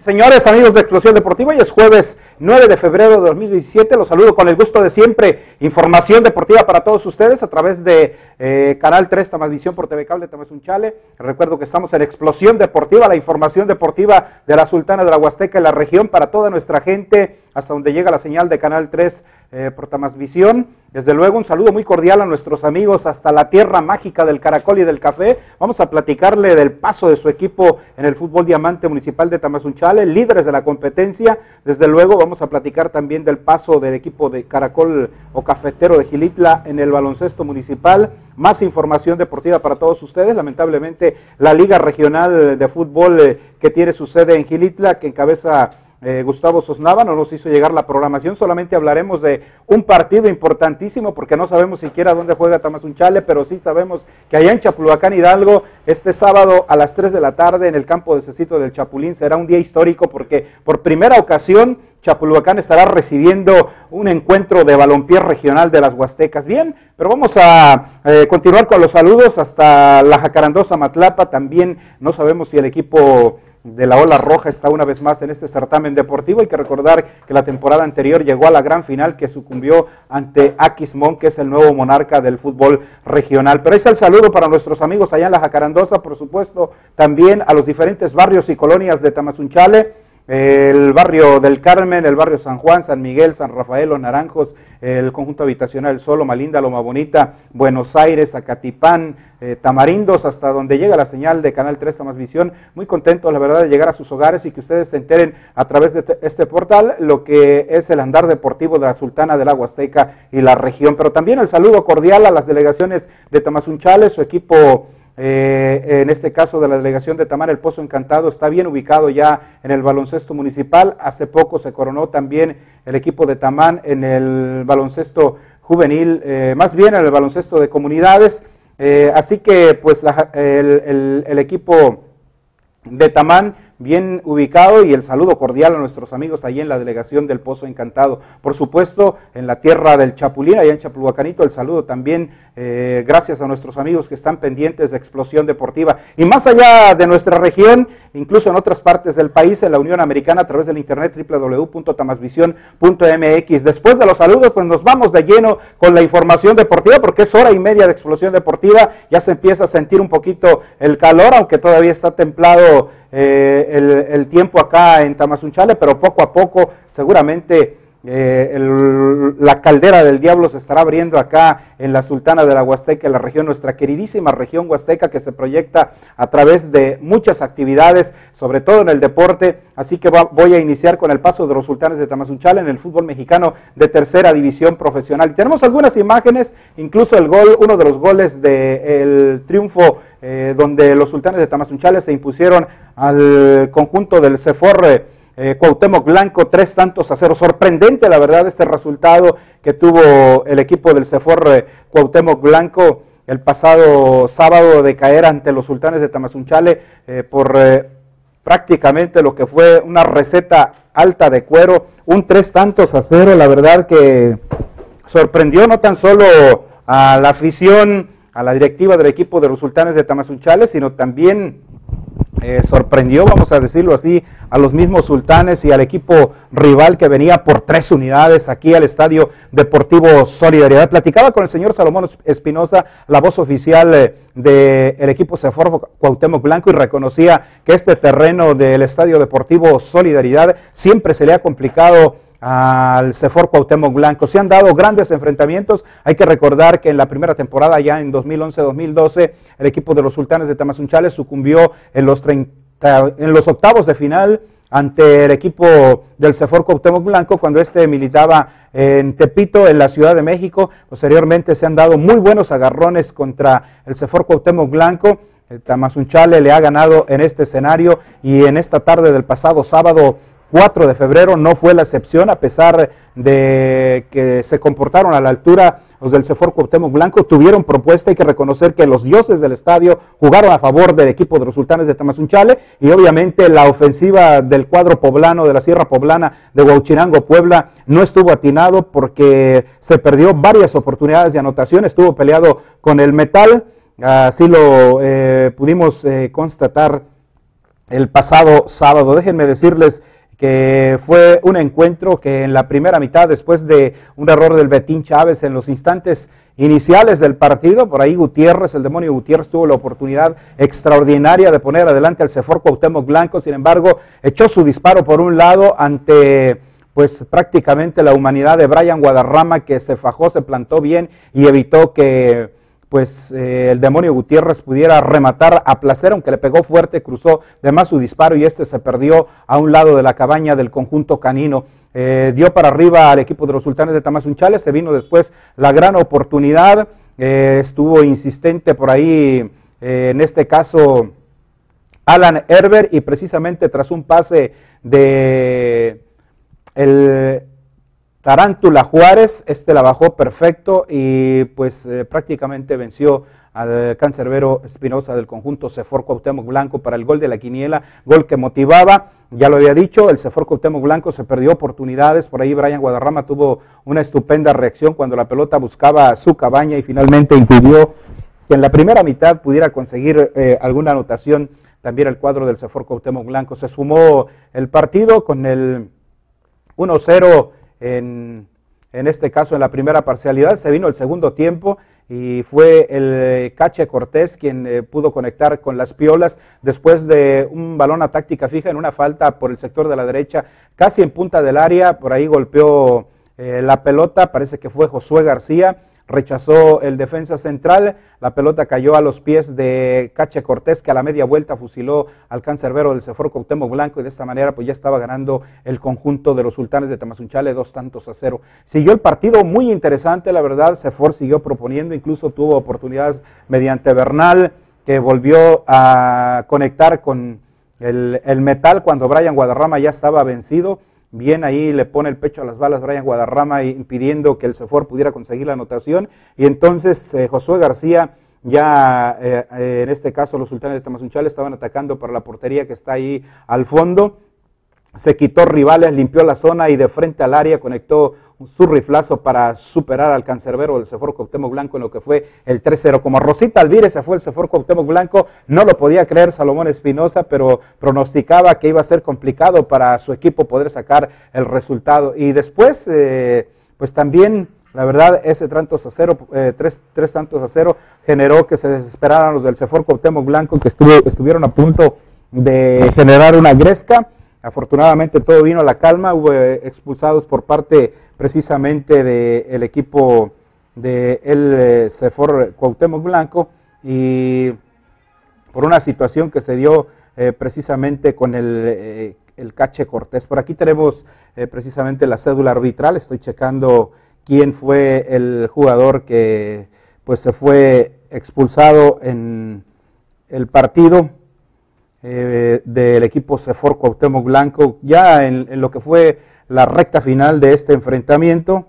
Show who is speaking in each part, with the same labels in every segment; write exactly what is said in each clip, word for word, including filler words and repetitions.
Speaker 1: Señores, amigos de Explosión Deportiva, hoy es jueves nueve de febrero de dos mil diecisiete, los saludo con el gusto de siempre, información deportiva para todos ustedes a través de eh, Canal tres, Tamasvisión por T V Cable, Tamazunchale. Recuerdo que estamos en Explosión Deportiva, la información deportiva de la Sultana de la Huasteca y la región para toda nuestra gente, hasta donde llega la señal de Canal tres eh, por Tamasvisión. Desde luego un saludo muy cordial a nuestros amigos hasta la tierra mágica del caracol y del café. Vamos a platicarle del paso de su equipo en el fútbol diamante municipal de Tamazunchale, líderes de la competencia. Desde luego vamos a platicar también del paso del equipo de Caracol o Cafetero de Gilitla en el baloncesto municipal. Más información deportiva para todos ustedes. Lamentablemente la Liga Regional de Fútbol eh, que tiene su sede en Gilitla, que encabeza Eh, Gustavo Sosnava, no nos hizo llegar la programación. Solamente hablaremos de un partido importantísimo porque no sabemos siquiera dónde juega Tamazunchale, pero sí sabemos que allá en Chapulhuacán, Hidalgo, este sábado a las tres de la tarde en el campo de Cecito del Chapulín será un día histórico porque por primera ocasión Chapulhuacán estará recibiendo un encuentro de balompié regional de las Huastecas. Bien, pero vamos a eh, continuar con los saludos hasta la Jacarandosa Matlapa. También no sabemos si el equipo de la Ola Roja está una vez más en este certamen deportivo. Hay que recordar que la temporada anterior llegó a la gran final que sucumbió ante Aquismón, que es el nuevo monarca del fútbol regional. Pero es el saludo para nuestros amigos allá en la Jacarandosa, por supuesto, también a los diferentes barrios y colonias de Tamazunchale, el barrio del Carmen, el barrio San Juan, San Miguel, San Rafael, Los Naranjos, el conjunto habitacional El Sol, Loma Linda, Loma Bonita, Buenos Aires, Acatipán, eh, Tamarindos, hasta donde llega la señal de Canal tres Tamasvisión. Muy contentos, la verdad, de llegar a sus hogares y que ustedes se enteren a través de este portal lo que es el andar deportivo de la Sultana de la Huasteca y la región. Pero también el saludo cordial a las delegaciones de Tamazunchale, su equipo. Eh, en este caso de la delegación de Tamar, el Pozo Encantado está bien ubicado ya en el baloncesto municipal. Hace poco se coronó también el equipo de Tamán en el baloncesto juvenil, eh, más bien en el baloncesto de comunidades, eh, así que pues la, el, el, el equipo de Tamán bien ubicado, y el saludo cordial a nuestros amigos allí en la delegación del Pozo Encantado. Por supuesto, en la tierra del Chapulín, allá en Chapulhuacanito, el saludo también, eh, gracias a nuestros amigos que están pendientes de Explosión Deportiva. Y más allá de nuestra región, incluso en otras partes del país, en la Unión Americana, a través del internet doble u doble u doble u punto tamasvisión punto m x. Después de los saludos, pues nos vamos de lleno con la información deportiva, porque es hora y media de Explosión Deportiva. Ya se empieza a sentir un poquito el calor, aunque todavía está templado Eh, el, el tiempo acá en Tamazunchale, pero poco a poco seguramente eh, el, la caldera del diablo se estará abriendo acá en la Sultana de la Huasteca, en la región, nuestra queridísima región huasteca, que se proyecta a través de muchas actividades, sobre todo en el deporte. Así que va, voy a iniciar con el paso de los Sultanes de Tamazunchale en el fútbol mexicano de tercera división profesional. Y tenemos algunas imágenes, incluso el gol, uno de los goles del triunfo eh, donde los Sultanes de Tamazunchale se impusieron al conjunto del CEFOR eh, Cuauhtémoc Blanco, tres tantos a cero. Sorprendente, la verdad, este resultado que tuvo el equipo del CEFOR eh, Cuauhtémoc Blanco el pasado sábado, de caer ante los Sultanes de Tamazunchale eh, por eh, prácticamente lo que fue una receta alta de cuero, un tres tantos a cero. La verdad que sorprendió no tan solo a la afición, a la directiva del equipo de los Sultanes de Tamazunchale, sino también eh, sorprendió, vamos a decirlo así, a los mismos Sultanes y al equipo rival que venía por tres unidades aquí al Estadio Deportivo Solidaridad. Platicaba con el señor Salomón Espinosa, la voz oficial eh, del equipo CEFOR Cuauhtémoc Blanco, y reconocía que este terreno del Estadio Deportivo Solidaridad siempre se le ha complicado al CEFOR Cuauhtémoc Blanco. Se han dado grandes enfrentamientos. Hay que recordar que en la primera temporada, ya en dos mil once dos mil doce, el equipo de los Sultanes de Tamazunchale sucumbió en los, treinta, en los octavos de final ante el equipo del CEFOR Cuauhtémoc Blanco, cuando este militaba en Tepito, en la Ciudad de México. Posteriormente se han dado muy buenos agarrones contra el CEFOR Cuauhtémoc Blanco. El Tamazunchale le ha ganado en este escenario, y en esta tarde del pasado sábado cuatro de febrero no fue la excepción, a pesar de que se comportaron a la altura los del CEFOR Cuauhtémoc Blanco. Tuvieron propuesta. Hay que reconocer que los dioses del estadio jugaron a favor del equipo de los Sultanes de Tamazunchale, y obviamente la ofensiva del cuadro poblano, de la Sierra Poblana de Huauchinango, Puebla, no estuvo atinado porque se perdió varias oportunidades de anotación. Estuvo peleado con el metal, así lo eh, pudimos eh, constatar el pasado sábado. Déjenme decirles que fue un encuentro que en la primera mitad, después de un error del Betín Chávez en los instantes iniciales del partido, por ahí Gutiérrez, el demonio Gutiérrez, tuvo la oportunidad extraordinaria de poner adelante al CEFOR Cuauhtémoc Blanco. Sin embargo, echó su disparo por un lado ante pues prácticamente la humanidad de Brian Guadarrama, que se fajó, se plantó bien y evitó que pues eh, el demonio Gutiérrez pudiera rematar a placer, aunque le pegó fuerte, cruzó de más su disparo y este se perdió a un lado de la cabaña del conjunto canino. Eh, dio para arriba al equipo de los Sultanes de Tamazunchale, se vino después la gran oportunidad, eh, estuvo insistente por ahí, eh, en este caso Alan Herber, y precisamente tras un pase de el Tarántula Juárez, este la bajó perfecto y pues eh, prácticamente venció al cancerbero Espinosa del conjunto CEFOR Cuauhtémoc Blanco para el gol de la quiniela, gol que motivaba. Ya lo había dicho, el CEFOR Cuauhtémoc Blanco se perdió oportunidades, por ahí Brian Guadarrama tuvo una estupenda reacción cuando la pelota buscaba su cabaña y finalmente impidió que en la primera mitad pudiera conseguir eh, alguna anotación también el cuadro del CEFOR Cuauhtémoc Blanco. Se sumó el partido con el uno cero en, en este caso en la primera parcialidad, se vino el segundo tiempo y fue el Cache Cortés quien eh, pudo conectar con las piolas después de un balón a táctica fija en una falta por el sector de la derecha, casi en punta del área, por ahí golpeó eh, la pelota, parece que fue Josué García, rechazó el defensa central, la pelota cayó a los pies de Cache Cortés, que a la media vuelta fusiló al cancerbero del CEFOR Cuauhtémoc Blanco y de esta manera pues ya estaba ganando el conjunto de los Sultanes de Tamazunchale dos tantos a cero. Siguió el partido muy interesante, la verdad, CEFOR siguió proponiendo, incluso tuvo oportunidades mediante Bernal, que volvió a conectar con el, el metal cuando Brian Guadarrama ya estaba vencido. Bien, ahí le pone el pecho a las balas Brian Guadarrama, impidiendo que el CEFOR pudiera conseguir la anotación. Y entonces eh, Josué García, ya eh, eh, en este caso los Sultanes de Tamazunchale estaban atacando para la portería que está ahí al fondo. Se quitó rivales, limpió la zona y de frente al área conectó su riflazo para superar al cancerbero del CEFOR Cuauhtémoc Blanco en lo que fue el tres cero. Como Rosita Alvírez se fue el CEFOR Cuauhtémoc Blanco, no lo podía creer Salomón Espinosa, pero pronosticaba que iba a ser complicado para su equipo poder sacar el resultado. Y después, eh, pues también, la verdad, ese tantos a cero, eh, tres, tres tantos a cero generó que se desesperaran los del CEFOR Cuauhtémoc Blanco, que estuvo, estuvieron a punto de generar una gresca. Afortunadamente todo vino a la calma, hubo expulsados por parte precisamente del equipo del de CEFOR Cuauhtémoc Blanco y por una situación que se dio eh, precisamente con el, eh, el Cache Cortés. Por aquí tenemos eh, precisamente la cédula arbitral, estoy checando quién fue el jugador que pues se fue expulsado en el partido Eh, del equipo CEFOR Cuauhtémoc Blanco, ya en, en lo que fue la recta final de este enfrentamiento,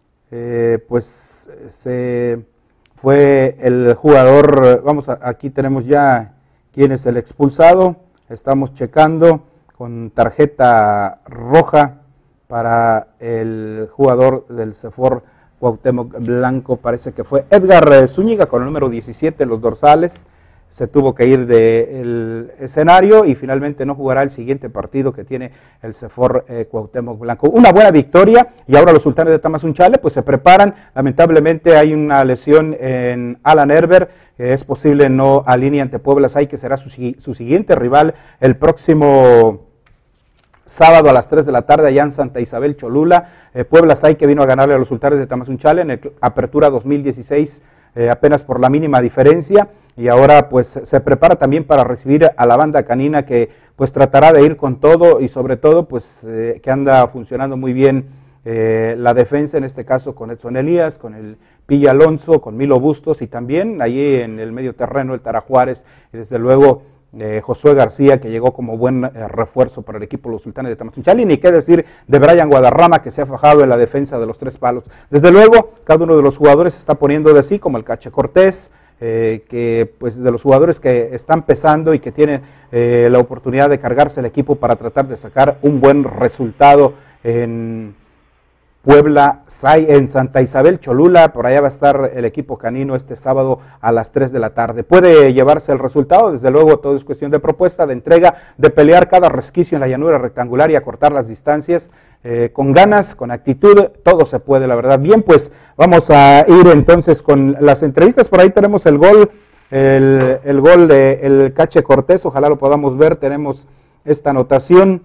Speaker 1: eh, pues se fue el jugador, vamos, a, aquí tenemos ya quién es el expulsado, estamos checando con tarjeta roja para el jugador del CEFOR Cuauhtémoc Blanco, parece que fue Edgar Zúñiga con el número diecisiete en los dorsales. Se tuvo que ir del escenario y finalmente no jugará el siguiente partido que tiene el CEFOR eh, Cuauhtémoc Blanco. Una buena victoria y ahora los Sultanes de Tamazunchale pues se preparan. Lamentablemente hay una lesión en Alan Herber, que es posible no alinee ante Puebla Sai, que será su, su siguiente rival el próximo sábado a las tres de la tarde allá en Santa Isabel Cholula. Eh, Puebla Sai, que vino a ganarle a los Sultanes de Tamazunchale en el Apertura dos mil dieciséis, eh, apenas por la mínima diferencia, y ahora pues se prepara también para recibir a la banda canina, que pues tratará de ir con todo y sobre todo pues eh, que anda funcionando muy bien eh, la defensa, en este caso con Edson Elías, con el Pilla Alonso, con Milo Bustos y también allí en el medio terreno el Tara Juárez y desde luego Eh, Josué García, que llegó como buen eh, refuerzo para el equipo de los Sultanes de Tamazunchale, y ni qué decir de Brian Guadarrama, que se ha fajado en la defensa de los tres palos. Desde luego, cada uno de los jugadores se está poniendo de sí, como el Cache Cortés, eh, que pues de los jugadores que están pesando y que tienen eh, la oportunidad de cargarse el equipo para tratar de sacar un buen resultado en Puebla en Santa Isabel Cholula. Por allá va a estar el equipo canino este sábado a las tres de la tarde. Puede llevarse el resultado, desde luego todo es cuestión de propuesta, de entrega, de pelear cada resquicio en la llanura rectangular y acortar las distancias eh, con ganas, con actitud, todo se puede, la verdad. Bien, pues vamos a ir entonces con las entrevistas. Por ahí tenemos el gol, el, el gol de el Cache Cortés, ojalá lo podamos ver. Tenemos esta anotación.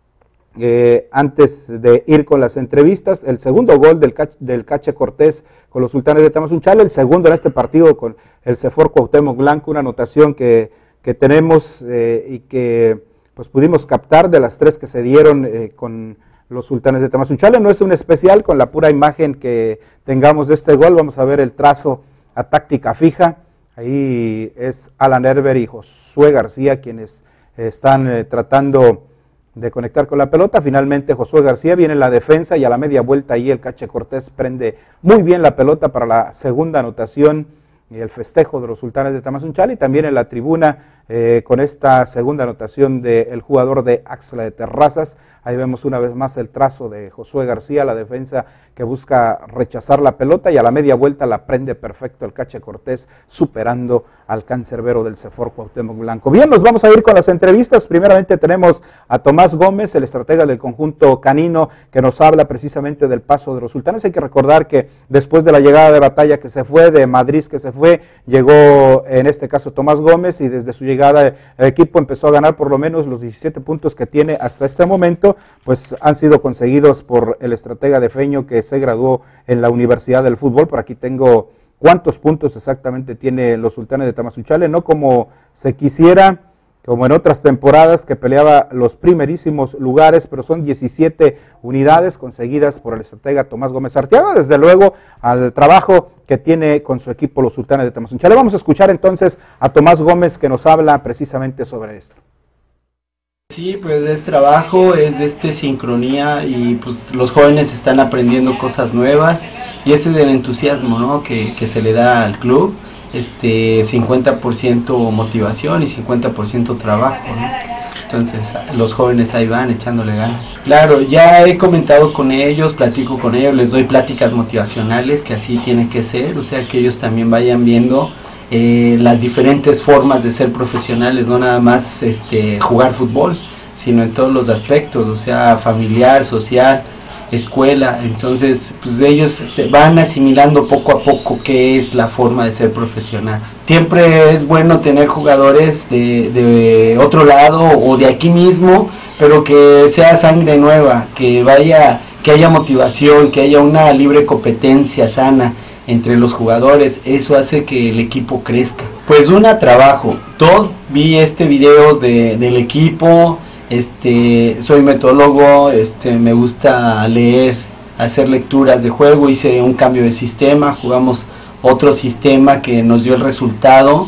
Speaker 1: Eh, antes de ir con las entrevistas, el segundo gol del, Cache, del Cache Cortés con los Sultanes de Tamazunchale, el segundo en este partido con el CEFOR Cuauhtémoc Blanco, una anotación que, que tenemos eh, y que pues pudimos captar de las tres que se dieron eh, con los Sultanes de Tamazunchale. No es un especial, con la pura imagen que tengamos de este gol vamos a ver el trazo a táctica fija. Ahí es Alan Herber y Josué García quienes eh, están eh, tratando de conectar con la pelota. Finalmente Josué García viene en la defensa y a la media vuelta ahí el Cache Cortés prende muy bien la pelota para la segunda anotación y el festejo de los Sultanes de Tamazunchale, y también en la tribuna eh, con esta segunda anotación del jugador de Axla de Terrazas. Ahí vemos una vez más el trazo de Josué García, la defensa que busca rechazar la pelota y a la media vuelta la prende perfecto el Cache Cortés, superando al cancerbero del CEFOR Cuauhtémoc Blanco. Bien, nos vamos a ir con las entrevistas. Primeramente tenemos a Tomás Gómez, el estratega del conjunto canino, que nos habla precisamente del paso de los Sultanes. Hay que recordar que después de la llegada de Batalla que se fue, de Madrid que se fue, llegó en este caso Tomás Gómez, y desde su llegada el equipo empezó a ganar por lo menos los diecisiete puntos que tiene hasta este momento, pues han sido conseguidos por el estratega de Feño, que se graduó en la Universidad del Fútbol. Por aquí tengo cuántos puntos exactamente tiene los Sultanes de Tamazunchale, no como se quisiera, como en otras temporadas que peleaba los primerísimos lugares, pero son diecisiete unidades conseguidas por el estratega Tomás Gómez Arteaga, desde luego al trabajo que tiene con su equipo los Sultanes de Tamazunchale. Vamos a escuchar entonces a Tomás Gómez, que nos habla precisamente sobre esto.
Speaker 2: Sí, pues es trabajo, es de este sincronía, y pues los jóvenes están aprendiendo cosas nuevas, y ese es el entusiasmo, ¿no?, que, que se le da al club. Este cincuenta por ciento motivación y cincuenta por ciento trabajo, ¿no? Entonces los jóvenes ahí van echándole ganas. Claro, ya he comentado con ellos, platico con ellos, les doy pláticas motivacionales, que así tiene que ser, o sea que ellos también vayan viendo eh, las diferentes formas de ser profesionales, no nada más este, jugar fútbol, sino en todos los aspectos, o sea, familiar, social, escuela. Entonces pues ellos van asimilando poco a poco qué es la forma de ser profesional. Siempre es bueno tener jugadores de, de otro lado o de aquí mismo, pero que sea sangre nueva, que vaya, que haya motivación, que haya una libre competencia sana entre los jugadores. Eso hace que el equipo crezca. Pues una, trabajo. Dos, vi este video de, del equipo. Este, soy metodólogo, este, me gusta leer, hacer lecturas de juego, hice un cambio de sistema, jugamos otro sistema que nos dio el resultado,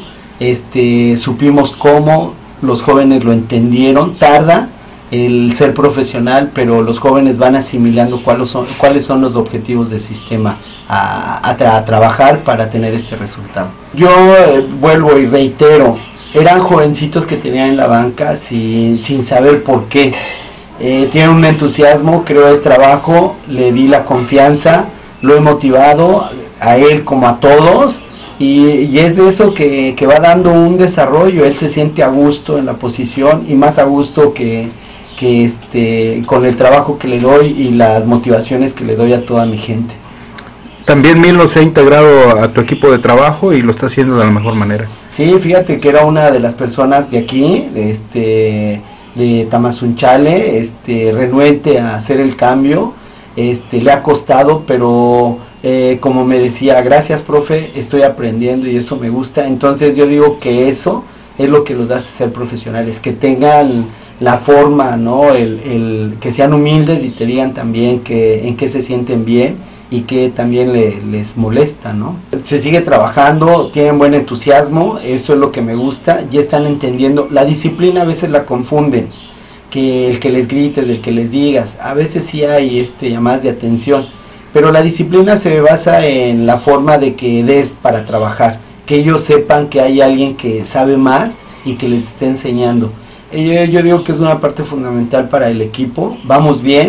Speaker 2: este, supimos cómo, los jóvenes lo entendieron, tarda el ser profesional, pero los jóvenes van asimilando cuáles son, cuáles son los objetivos del sistema a, a, tra a trabajar para tener este resultado. Yo eh, vuelvo y reitero, eran jovencitos que tenían en la banca sin, sin saber por qué. Eh, tienen un entusiasmo, creo el trabajo, le di la confianza, lo he motivado a él como a todos, y, y es de eso que, que va dando un desarrollo. Él se siente a gusto en la posición, y más a gusto que, que este, con el trabajo que le doy y las motivaciones que le doy a toda mi gente.
Speaker 3: También Milo se ha integrado a tu equipo de trabajo y lo está haciendo de la mejor manera.
Speaker 2: Sí, fíjate que era una de las personas de aquí, de, este, de Tamazunchale, este, renuente a hacer el cambio. Este, le ha costado, pero eh, como me decía, gracias profe, estoy aprendiendo y eso me gusta. Entonces yo digo que eso es lo que los hace ser profesionales, que tengan la forma, ¿no? el, el, que sean humildes y te digan también que, en qué se sienten bien y que también le, les molesta, ¿no? Se sigue trabajando, tienen buen entusiasmo, eso es lo que me gusta, ya están entendiendo. La disciplina a veces la confunden, que el que les grites, el que les digas, a veces sí hay este, llamadas de atención, pero la disciplina se basa en la forma de que des para trabajar, que ellos sepan que hay alguien que sabe más y que les esté enseñando. Yo, yo digo que es una parte fundamental para el equipo. Vamos bien,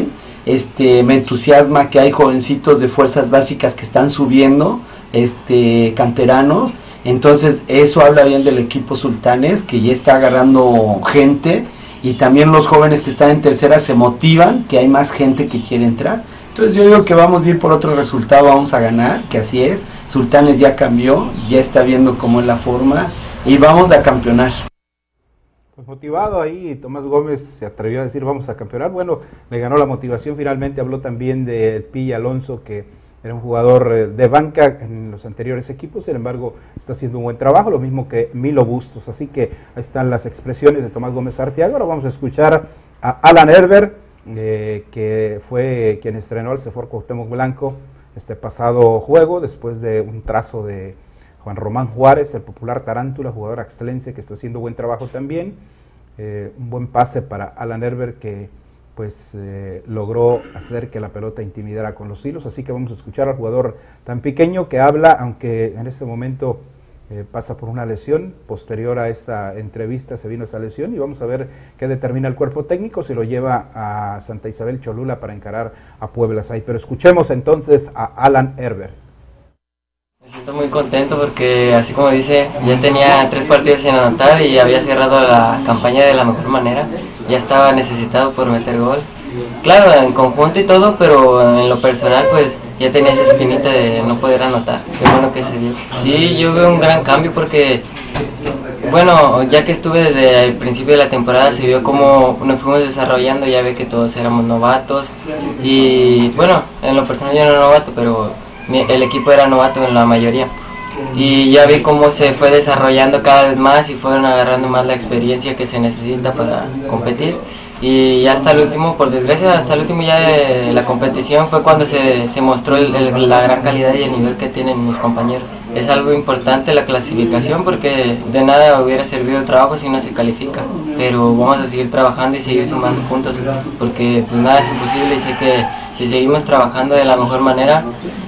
Speaker 2: este, me entusiasma que hay jovencitos de fuerzas básicas que están subiendo, este, canteranos. Entonces eso habla bien del equipo Sultanes, que ya está agarrando gente, y también los jóvenes que están en tercera se motivan, que hay más gente que quiere entrar. Entonces yo digo que vamos a ir por otro resultado, vamos a ganar, que así es. Sultanes ya cambió, ya está viendo cómo es la forma, y vamos a campeonar.
Speaker 1: Pues motivado ahí, Tomás Gómez se atrevió a decir vamos a campeonar. Bueno, le ganó la motivación finalmente. Habló también de Pilla Alonso, que era un jugador de banca en los anteriores equipos, sin embargo está haciendo un buen trabajo, lo mismo que Milo Bustos. Así que ahí están las expresiones de Tomás Gómez Arteaga. Ahora vamos a escuchar a Alan Herber, eh, que fue quien estrenó al CEFOR Cuauhtémoc Blanco este pasado juego, después de un trazo de Juan Román Juárez, el popular Tarántula, jugador axtelense que está haciendo buen trabajo también. Eh, un buen pase para Alan Herber, que pues eh, logró hacer que la pelota intimidara con los hilos. Así que vamos a escuchar al jugador tan pequeño que habla, aunque en este momento eh, pasa por una lesión. Posterior a esta entrevista se vino esa lesión, y vamos a ver qué determina el cuerpo técnico, si lo lleva a Santa Isabel Cholula para encarar a Puebla S A I. Pero escuchemos entonces a Alan Herber.
Speaker 4: Me siento muy contento porque, así como dice, ya tenía tres partidos sin anotar y había cerrado la campaña de la mejor manera. Ya estaba necesitado por meter gol. Claro, en conjunto y todo, pero en lo personal pues ya tenía esa espinita de no poder anotar. Qué bueno que se dio. Sí, yo veo un gran cambio porque, bueno, ya que estuve desde el principio de la temporada, se vio cómo nos fuimos desarrollando. Ya ve que todos éramos novatos y, bueno, en lo personal yo no era novato, pero el equipo era novato en la mayoría, y ya vi cómo se fue desarrollando cada vez más y fueron agarrando más la experiencia que se necesita para competir. Y ya hasta el último, por desgracia, hasta el último ya de la competición fue cuando se, se mostró el, el, la gran calidad y el nivel que tienen mis compañeros. Es algo importante la clasificación, porque de nada hubiera servido el trabajo si no se califica, pero vamos a seguir trabajando y seguir sumando puntos, porque pues nada es imposible, y sé que si seguimos trabajando de la mejor manera,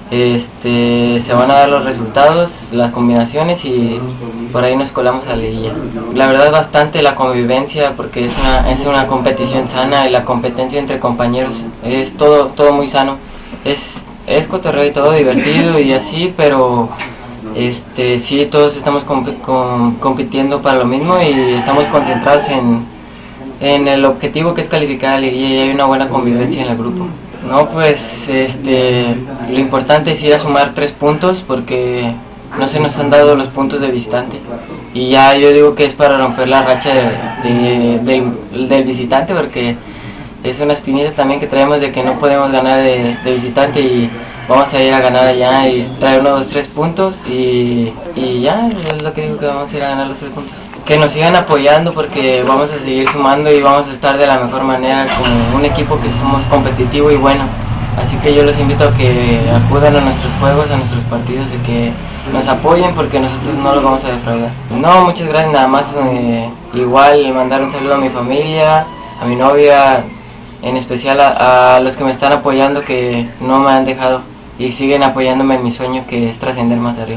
Speaker 4: este, se van a dar los resultados, las combinaciones, y por ahí nos colamos a la liguilla. La verdad bastante la convivencia, porque es una, es una competición sana, y la competencia entre compañeros es todo, todo muy sano. Es, es cotorreo y todo divertido y así, pero este, sí, todos estamos comp com compitiendo para lo mismo y estamos concentrados en, en el objetivo, que es calificar a la liguilla, y hay una buena convivencia en el grupo. No, pues este, lo importante es ir a sumar tres puntos, porque no se nos han dado los puntos de visitante, y ya yo digo que es para romper la racha de, de, de, del visitante, porque es una espinita también que traemos de que no podemos ganar de, de visitante, y vamos a ir a ganar allá y traer unos dos, tres puntos, y, y ya es lo que digo, que vamos a ir a ganar los tres puntos. Que nos sigan apoyando, porque vamos a seguir sumando y vamos a estar de la mejor manera como un equipo que somos competitivo y bueno. Así que yo los invito a que acudan a nuestros juegos, a nuestros partidos, y que nos apoyen, porque nosotros no los vamos a defraudar. No, muchas gracias, nada más eh, igual mandar un saludo a mi familia, a mi novia, en especial a, a los que me están apoyando, que no me han dejado y siguen apoyándome en mi sueño, que es trascender más arriba.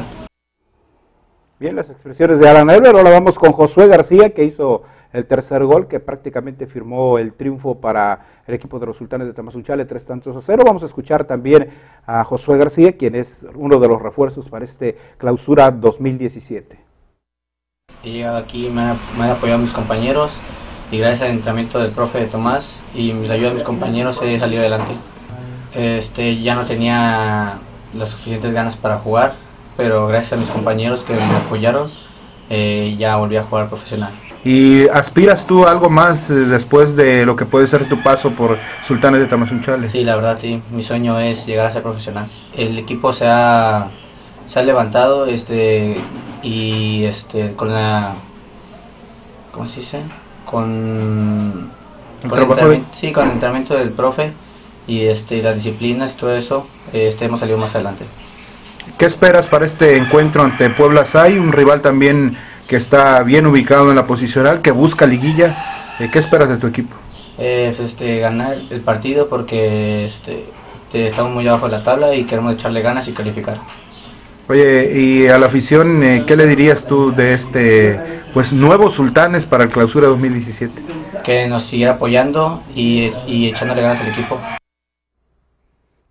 Speaker 1: Bien, las expresiones de Alan Herber. Ahora vamos con Josué García, que hizo el tercer gol, que prácticamente firmó el triunfo para el equipo de los Sultanes de Tamazunchale, tres tantos a cero. Vamos a escuchar también a Josué García, quien es uno de los refuerzos para este clausura dos mil diecisiete.
Speaker 5: He llegado aquí, me han, me han apoyado mis compañeros, y gracias al entrenamiento del profe Tomás y la ayuda de mis compañeros he salido adelante. Este, ya no tenía las suficientes ganas para jugar, pero gracias a mis compañeros que me apoyaron, eh, ya volví a jugar profesional.
Speaker 3: ¿Y aspiras tú a algo más eh, después de lo que puede ser tu paso por Sultanes de Tamazunchale?
Speaker 5: Sí, la verdad sí, mi sueño es llegar a ser profesional. El equipo se ha, se ha levantado, este, y este, con la, ¿cómo se dice? Con, con el entrenamiento, sí, con el entrenamiento del profe y este, las disciplinas y todo eso, este, hemos salido más adelante.
Speaker 3: ¿Qué esperas para este encuentro ante Puebla S A I? Un rival también que está bien ubicado en la posicional, que busca liguilla. ¿Qué esperas de tu equipo?
Speaker 5: Eh, pues, este, ganar el partido, porque este, estamos muy abajo de la tabla y queremos echarle ganas y calificar.
Speaker 3: Oye, y a la afición, ¿qué le dirías tú de este pues nuevos Sultanes para el clausura dos mil diecisiete?
Speaker 5: Que nos siguiera apoyando y, y echándole ganas al equipo.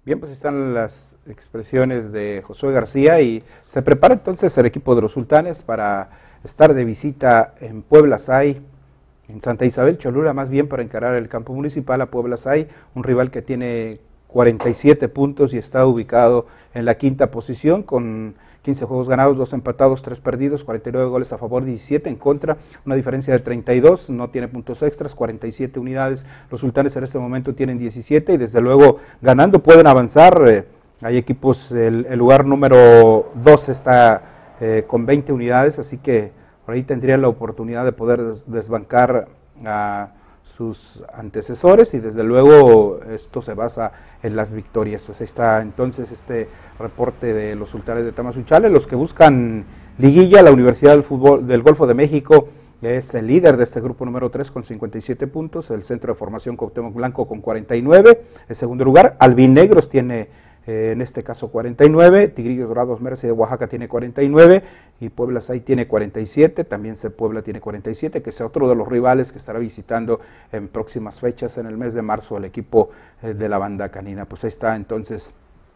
Speaker 1: Bien, pues están las expresiones de Josué García y se prepara entonces el equipo de los Sultanes para estar de visita en Puebla Say, en Santa Isabel Cholula, más bien para encarar el campo municipal a Puebla Say, un rival que tiene cuarenta y siete puntos y está ubicado en la quinta posición con quince juegos ganados, dos empatados, tres perdidos, cuarenta y nueve goles a favor, diecisiete en contra, una diferencia de treinta y dos, no tiene puntos extras, cuarenta y siete unidades. Los Sultanes en este momento tienen diecisiete y desde luego ganando pueden avanzar. Eh, hay equipos, el, el lugar número dos está eh, con veinte unidades, así que por ahí tendrían la oportunidad de poder des desbancar a sus antecesores y desde luego esto se basa en las victorias. Pues ahí está entonces este reporte de los Sultanes de Tamazunchale. Los que buscan liguilla, la Universidad del Fútbol del Golfo de México es el líder de este grupo número tres con cincuenta y siete puntos, el Centro de Formación Cuauhtémoc Blanco con cuarenta y nueve, en segundo lugar Albinegros tiene Eh, en este caso cuarenta y nueve, Tigrillos Dorados Merce de Oaxaca tiene cuarenta y nueve y Puebla Say tiene cuarenta y siete, también se Puebla tiene cuarenta y siete, que es otro de los rivales que estará visitando en próximas fechas en el mes de marzo el equipo eh, de la banda canina. Pues ahí está entonces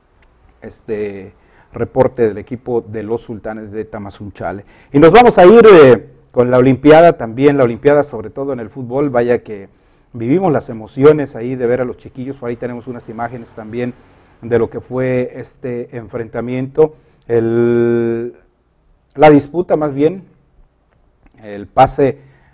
Speaker 1: este reporte del equipo de los Sultanes de Tamazunchale. Y nos vamos a ir eh, con la Olimpiada, también la Olimpiada sobre todo en el fútbol, vaya que vivimos las emociones ahí de ver a los chiquillos, por ahí tenemos unas imágenes también de lo que fue este enfrentamiento, el, la disputa más bien, el pase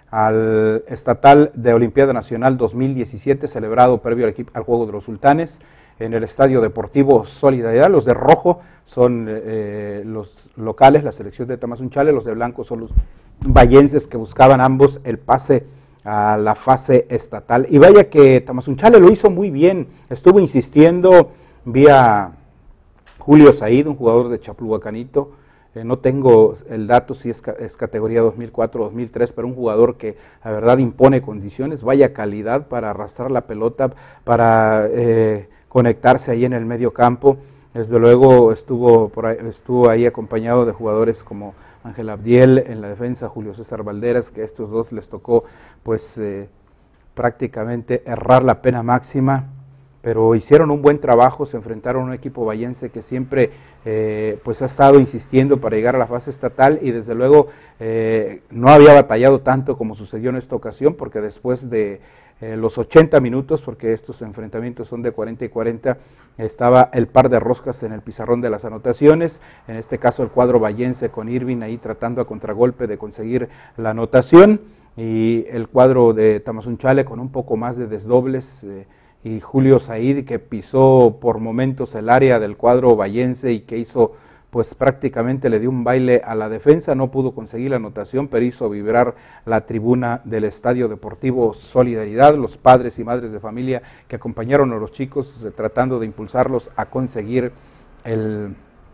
Speaker 1: al estatal de Olimpiada Nacional dos mil diecisiete, celebrado previo al, equipo, al Juego de los Sultanes, en el Estadio Deportivo Solidaridad. Los de rojo son eh, los locales, la selección de Tamazunchale, los de blanco son los vallenses que buscaban ambos el pase a la fase estatal. Y vaya que Tamazunchale lo hizo muy bien, estuvo insistiendo vía Julio Said, un jugador de Chapulhuacanito, eh, no tengo el dato si es, es categoría dos mil cuatro o dos mil tres, pero un jugador que la verdad impone condiciones, vaya calidad para arrastrar la pelota, para eh, conectarse ahí en el medio campo. Desde luego estuvo, por ahí, estuvo ahí acompañado de jugadores como Ángel Abdiel en la defensa, Julio César Valderas, que a estos dos les tocó pues eh, prácticamente errar la pena máxima, pero hicieron un buen trabajo, se enfrentaron a un equipo vallense que siempre eh, pues ha estado insistiendo para llegar a la fase estatal y desde luego eh, no había batallado tanto como sucedió en esta ocasión, porque después de eh, los ochenta minutos, porque estos enfrentamientos son de cuarenta y cuarenta, estaba el par de roscas en el pizarrón de las anotaciones, en este caso el cuadro vallense con Irving ahí tratando a contragolpe de conseguir la anotación y el cuadro de Tamazunchale con un poco más de desdobles, eh, y Julio Said que pisó por momentos el área del cuadro vallense y que hizo pues prácticamente le dio un baile a la defensa, no pudo conseguir la anotación, pero hizo vibrar la tribuna del Estadio Deportivo Solidaridad, los padres y madres de familia que acompañaron a los chicos eh, tratando de impulsarlos a conseguir el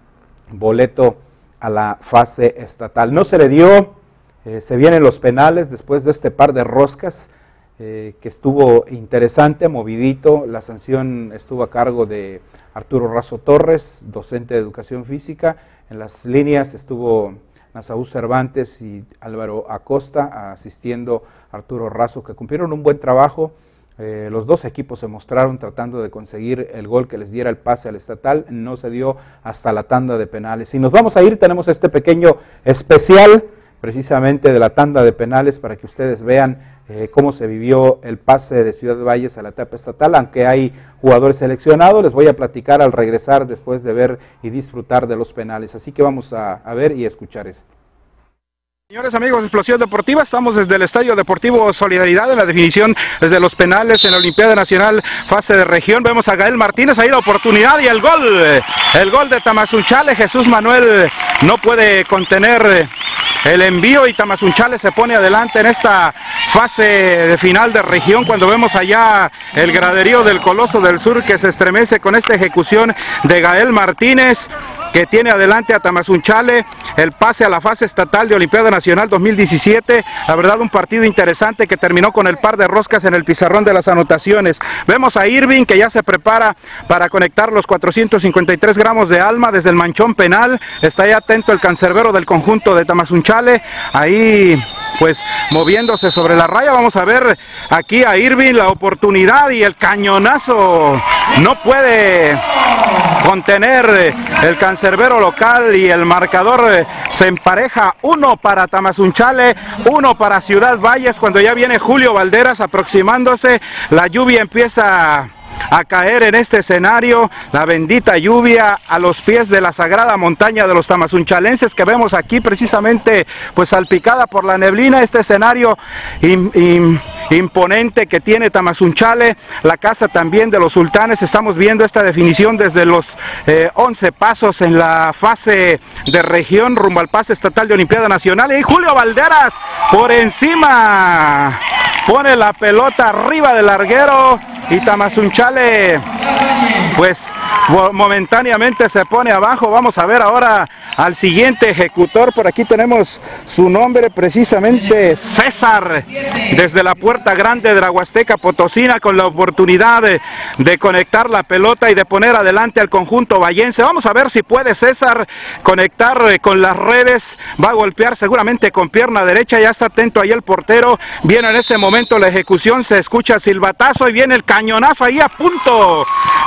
Speaker 1: boleto a la fase estatal. No se le dio, eh, se vienen los penales después de este par de roscas, Eh, que estuvo interesante, movidito. La sanción estuvo a cargo de Arturo Razo Torres, docente de Educación Física. En las líneas estuvo Nasaú Cervantes y Álvaro Acosta, asistiendo Arturo Razo, que cumplieron un buen trabajo. Eh, los dos equipos se mostraron tratando de conseguir el gol que les diera el pase al estatal, no se dio hasta la tanda de penales. Y nos vamos a ir, tenemos este pequeño especial precisamente de la tanda de penales para que ustedes vean eh, cómo se vivió el pase de Ciudad Valles a la etapa estatal, aunque hay jugadores seleccionados, les voy a platicar al regresar después de ver y disfrutar de los penales, así que vamos a, a ver y a escuchar esto.
Speaker 3: Señores amigos de Explosión Deportiva, estamos desde el Estadio Deportivo Solidaridad en la definición desde los penales en la Olimpiada Nacional fase de región. Vemos a Gael Martínez, ahí la oportunidad y el gol, el gol de Tamazunchale. Jesús Manuel no puede contener el envío y Tamazunchale se pone adelante en esta fase de final de región, cuando vemos allá el graderío del Coloso del Sur que se estremece con esta ejecución de Gael Martínez, que tiene adelante a Tamazunchale el pase a la fase estatal de Olimpiada Nacional dos mil diecisiete. La verdad, un partido interesante que terminó con el par de roscas en el pizarrón de las anotaciones. Vemos a Irving que ya se prepara para conectar los cuatrocientos cincuenta y tres gramos de alma desde el manchón penal. Está ahí atento el cancerbero del conjunto de Tamazunchale. Ahí pues moviéndose sobre la raya. Vamos a ver aquí a Irving, la oportunidad y el cañonazo. No puede contener el cancerbero local y el marcador se empareja. Uno para Tamazunchale, uno para Ciudad Valles, cuando ya viene Julio Valderas aproximándose. La lluvia empieza a caer en este escenario, la bendita lluvia a los pies de la sagrada montaña de los tamazunchalenses, que vemos aquí precisamente pues salpicada por la neblina. Este escenario im, im, imponente que tiene Tamazunchale, la casa también de los sultanes. Estamos viendo esta definición desde los eh, once pasos en la fase de región rumbo al pase estatal de Olimpiada Nacional, y Julio Valderas por encima pone la pelota arriba del larguero y Tamazunchale pues momentáneamente se pone abajo. Vamos a ver ahora al siguiente ejecutor. Por aquí tenemos su nombre, precisamente César, desde la puerta grande de la Huasteca Potosina, con la oportunidad de, de conectar la pelota y de poner adelante al conjunto vallense. Vamos a ver si puede César conectar con las redes. Va a golpear seguramente con pierna derecha, ya está atento ahí el portero. Viene en ese momento la ejecución, se escucha el silbatazo y viene el cañonazo ahí a punto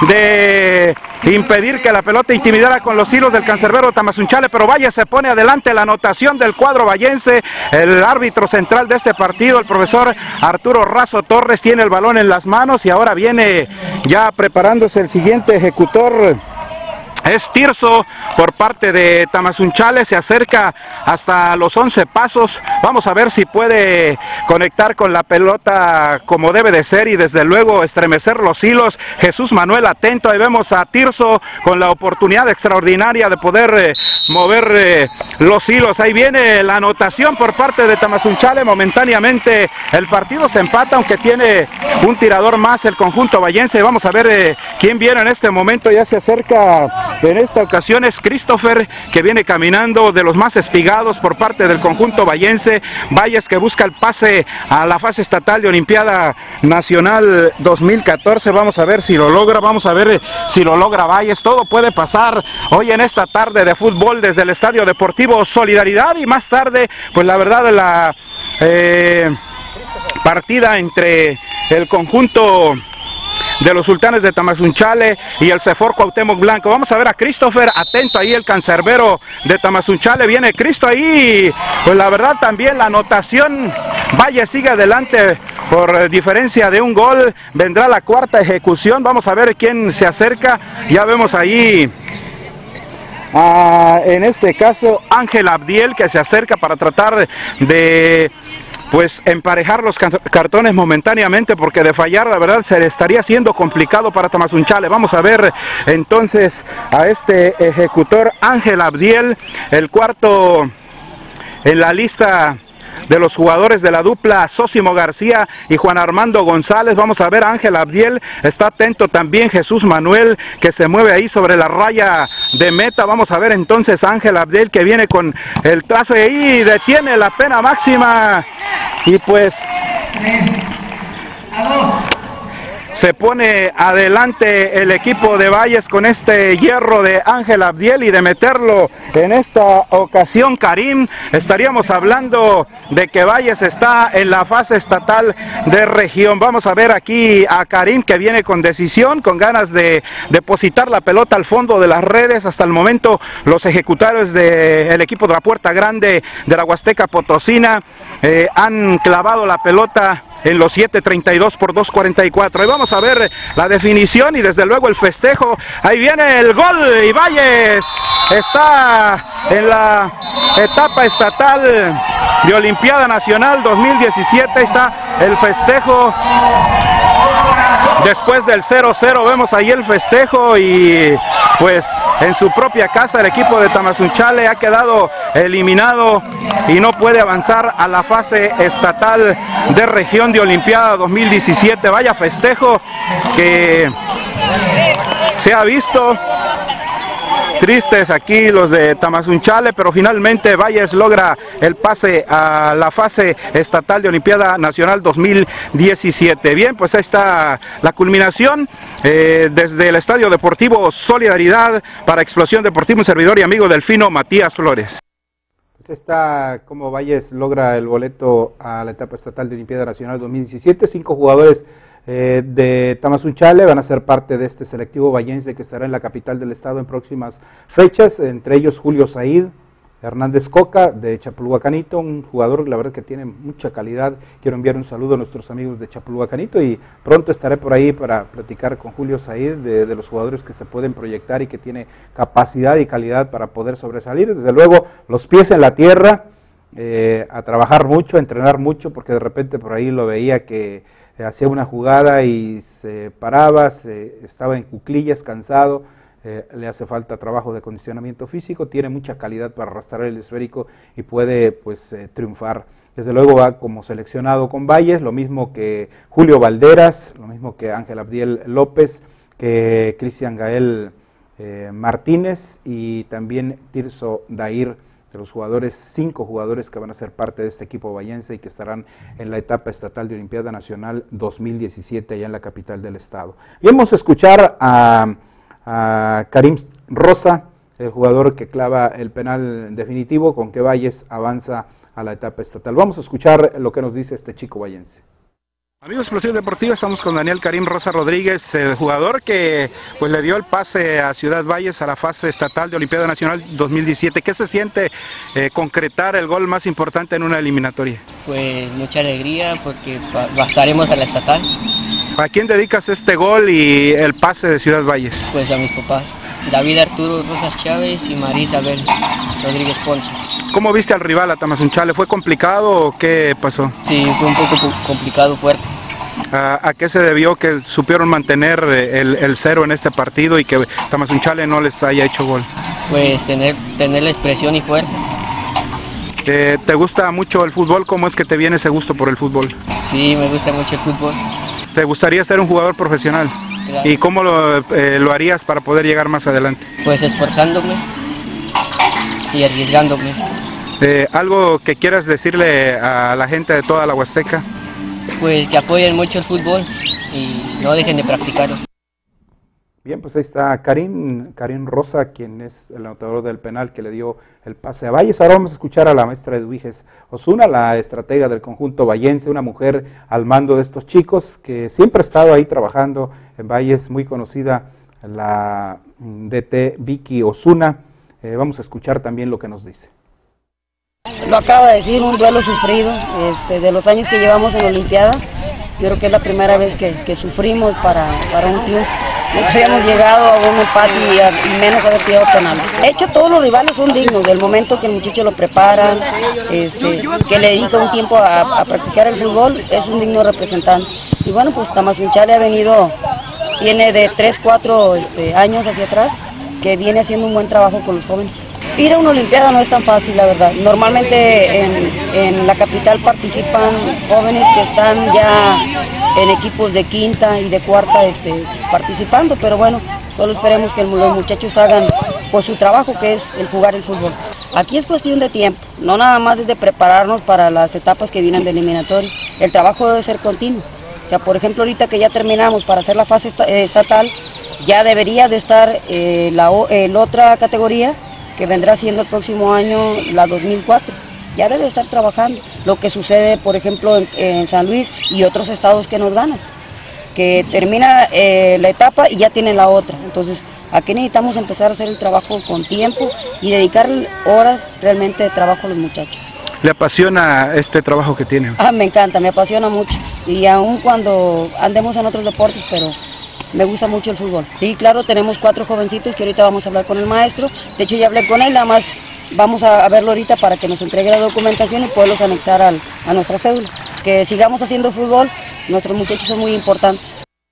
Speaker 3: de impedir que la pelota intimidara con los hilos del cancerbero Tamazunchale, pero Valle se pone adelante. La anotación del cuadro vallense. El árbitro central de este partido, el profesor Arturo Razo Torres, tiene el balón en las manos y ahora viene ya preparándose el siguiente ejecutor. Es Tirso por parte de Tamazunchale, se acerca hasta los once pasos. Vamos a ver si puede conectar con la pelota como debe de ser y desde luego estremecer los hilos. Jesús Manuel atento, ahí vemos a Tirso con la oportunidad extraordinaria de poder eh, mover eh, los hilos. Ahí viene la anotación por parte de Tamazunchale. Momentáneamente el partido se empata, aunque tiene un tirador más el conjunto vallense. Vamos a ver eh, quién viene en este momento, ya se acerca. En esta ocasión es Christopher, que viene caminando, de los más espigados por parte del conjunto vallense. Valles, que busca el pase a la fase estatal de Olimpiada Nacional dos mil catorce. Vamos a ver si lo logra, vamos a ver si lo logra Valles. Todo puede pasar hoy en esta tarde de fútbol desde el Estadio Deportivo Solidaridad, y más tarde, pues la verdad, la eh, partida entre el conjunto de los sultanes de Tamazunchale y el Cefor Cuauhtémoc Blanco. Vamos a ver a Christopher, atento ahí el cancerbero de Tamazunchale. Viene Cristo ahí, pues la verdad también la anotación. Valle sigue adelante por diferencia de un gol. Vendrá la cuarta ejecución. Vamos a ver quién se acerca. Ya vemos ahí a, en este caso, Ángel Abdiel, que se acerca para tratar de pues emparejar los cartones momentáneamente, porque de fallar la verdad se le estaría haciendo complicado para Tamazunchale. Vamos a ver entonces a este ejecutor, Ángel Abdiel, el cuarto en la lista de los jugadores de la dupla Sósimo García y Juan Armando González. Vamos a ver a Ángel Abdiel, está atento también Jesús Manuel, que se mueve ahí sobre la raya de meta. Vamos a ver entonces a Ángel Abdiel, que viene con el trazo y ahí detiene la pena máxima y pues se pone adelante el equipo de Valles con este hierro de Ángel Abdiel, y de meterlo en esta ocasión Karim, estaríamos hablando de que Valles está en la fase estatal de región. Vamos a ver aquí a Karim, que viene con decisión, con ganas de depositar la pelota al fondo de las redes. Hasta el momento los ejecutores del equipo de la Puerta Grande de la Huasteca Potosina eh, han clavado la pelota en los siete treinta y dos por dos cuarenta y cuatro. Y vamos a ver la definición y desde luego el festejo. Ahí viene el gol y Valles está en la etapa estatal de Olimpiada Nacional dos mil diecisiete. Ahí está el festejo. Después del cero cero vemos ahí el festejo, y pues en su propia casa el equipo de Tamazunchale ha quedado eliminado y no puede avanzar a la fase estatal de región de Olimpiada dos mil diecisiete. Vaya festejo que se ha visto. Tristes aquí los de Tamazunchale, pero finalmente Valles logra el pase a la fase estatal de Olimpiada Nacional dos mil diecisiete. Bien, pues ahí está la culminación eh, desde el Estadio Deportivo Solidaridad para Explosión Deportiva, un servidor y amigo Delfino Matías Flores.
Speaker 1: Está como Valles logra el boleto a la etapa estatal de Olimpiada Nacional dos mil diecisiete. Cinco jugadores eh, de Tamazunchale van a ser parte de este selectivo vallense que estará en la capital del estado en próximas fechas, entre ellos Julio Said Hernández Coca de Chapulhuacanito, un jugador la verdad que tiene mucha calidad. Quiero enviar un saludo a nuestros amigos de Chapulhuacanito y pronto estaré por ahí para platicar con Julio Said de, de los jugadores que se pueden proyectar y que tiene capacidad y calidad para poder sobresalir. Desde luego los pies en la tierra, eh, a trabajar mucho, a entrenar mucho, porque de repente por ahí lo veía que eh, hacía una jugada y se paraba, se, estaba en cuclillas, cansado. Eh, le hace falta trabajo de acondicionamiento físico, tiene mucha calidad para arrastrar el esférico y puede pues eh, triunfar. Desde luego va como seleccionado con Valles, lo mismo que Julio Valderas, lo mismo que Ángel Abdiel López, que Cristian Gael eh, Martínez y también Tirso Dair, de los jugadores, cinco jugadores que van a ser parte de este equipo vallense y que estarán en la etapa estatal de Olimpiada Nacional dos mil diecisiete allá en la capital del estado. Y vamos a escuchar a a Karim Rosa, el jugador que clava el penal definitivo con que Valles avanza a la etapa estatal. Vamos a escuchar lo que nos dice este chico vallense.
Speaker 3: Amigos de Explosión Deportiva, estamos con Daniel Karim Rosa Rodríguez, el jugador que pues le dio el pase a Ciudad Valles a la fase estatal de Olimpiada Nacional dos mil diecisiete. ¿Qué se siente eh, concretar el gol más importante en una eliminatoria?
Speaker 6: Pues mucha alegría porque pasaremos a la estatal.
Speaker 3: ¿A quién dedicas este gol y el pase de Ciudad Valles?
Speaker 6: Pues a mis papás, David Arturo Rosas Chávez y María Isabel Rodríguez Ponce.
Speaker 3: ¿Cómo viste al rival, a Tamazunchale? ¿Fue complicado o qué pasó?
Speaker 6: Sí, fue un poco complicado, fuerte.
Speaker 3: ¿A, a qué se debió que supieron mantener el, el cero en este partido y que Tamazunchale no les haya hecho gol?
Speaker 6: Pues tener, tener la expresión y fuerza.
Speaker 3: Eh, ¿Te gusta mucho el fútbol? ¿Cómo es que te viene ese gusto por el fútbol?
Speaker 6: Sí, me gusta mucho el fútbol.
Speaker 3: ¿Te gustaría ser un jugador profesional?
Speaker 6: Claro.
Speaker 3: ¿Y cómo lo, eh, lo harías para poder llegar más adelante?
Speaker 6: Pues esforzándome y arriesgándome.
Speaker 3: Eh, ¿Algo que quieras decirle a la gente de toda la Huasteca?
Speaker 6: Pues que apoyen mucho el fútbol y no dejen de practicarlo.
Speaker 1: Bien, pues ahí está Karim, Karim Rosa, quien es el anotador del penal que le dio el pase a Valles. Ahora vamos a escuchar a la maestra Eduviges Osuna, la estratega del conjunto vallense, una mujer al mando de estos chicos que siempre ha estado ahí trabajando en Valles, muy conocida, la D T Vicky Osuna. Eh, vamos a escuchar también lo que nos dice.
Speaker 7: Lo acaba de decir, un duelo sufrido, este, de los años que llevamos en la Olimpiada. Yo creo que es la primera vez que, que sufrimos para, para un triunfo. No habíamos llegado a un empate y, a, y menos haber tirado penales. De hecho, todos los rivales son dignos del momento que el muchacho lo prepara, este, que le dedica un tiempo a, a practicar el fútbol, es un digno representante. Y bueno, pues Tamazunchale ha venido, tiene de tres, cuatro este, años hacia atrás, que viene haciendo un buen trabajo con los jóvenes. Ir a una olimpiada no es tan fácil, la verdad. Normalmente en, en la capital participan jóvenes que están ya en equipos de quinta y de cuarta este, participando, pero bueno, solo esperemos que los muchachos hagan pues su trabajo, que es el jugar el fútbol. Aquí es cuestión de tiempo, no nada más es de prepararnos para las etapas que vienen de eliminatorio. El trabajo debe ser continuo. O sea, por ejemplo, ahorita que ya terminamos para hacer la fase estatal, ya debería de estar eh, la, eh, la otra categoría, que vendrá siendo el próximo año la dos mil cuatro. Ya debe estar trabajando. Lo que sucede, por ejemplo, en, en San Luis y otros estados que nos ganan, que termina eh, la etapa y ya tienen la otra. Entonces, aquí necesitamos empezar a hacer el trabajo con tiempo y dedicar horas realmente de trabajo a los muchachos.
Speaker 3: ¿Le apasiona este trabajo que tiene?
Speaker 7: Ah, me encanta, me apasiona mucho. Y aun cuando andemos en otros deportes, pero me gusta mucho el fútbol. Sí, claro, tenemos cuatro jovencitos que ahorita vamos a hablar con el maestro. De hecho, ya hablé con él, nada más vamos a verlo ahorita para que nos entregue la documentación y poderlos anexar al, a nuestra cédula. Que sigamos haciendo fútbol, nuestros muchachos son muy importantes.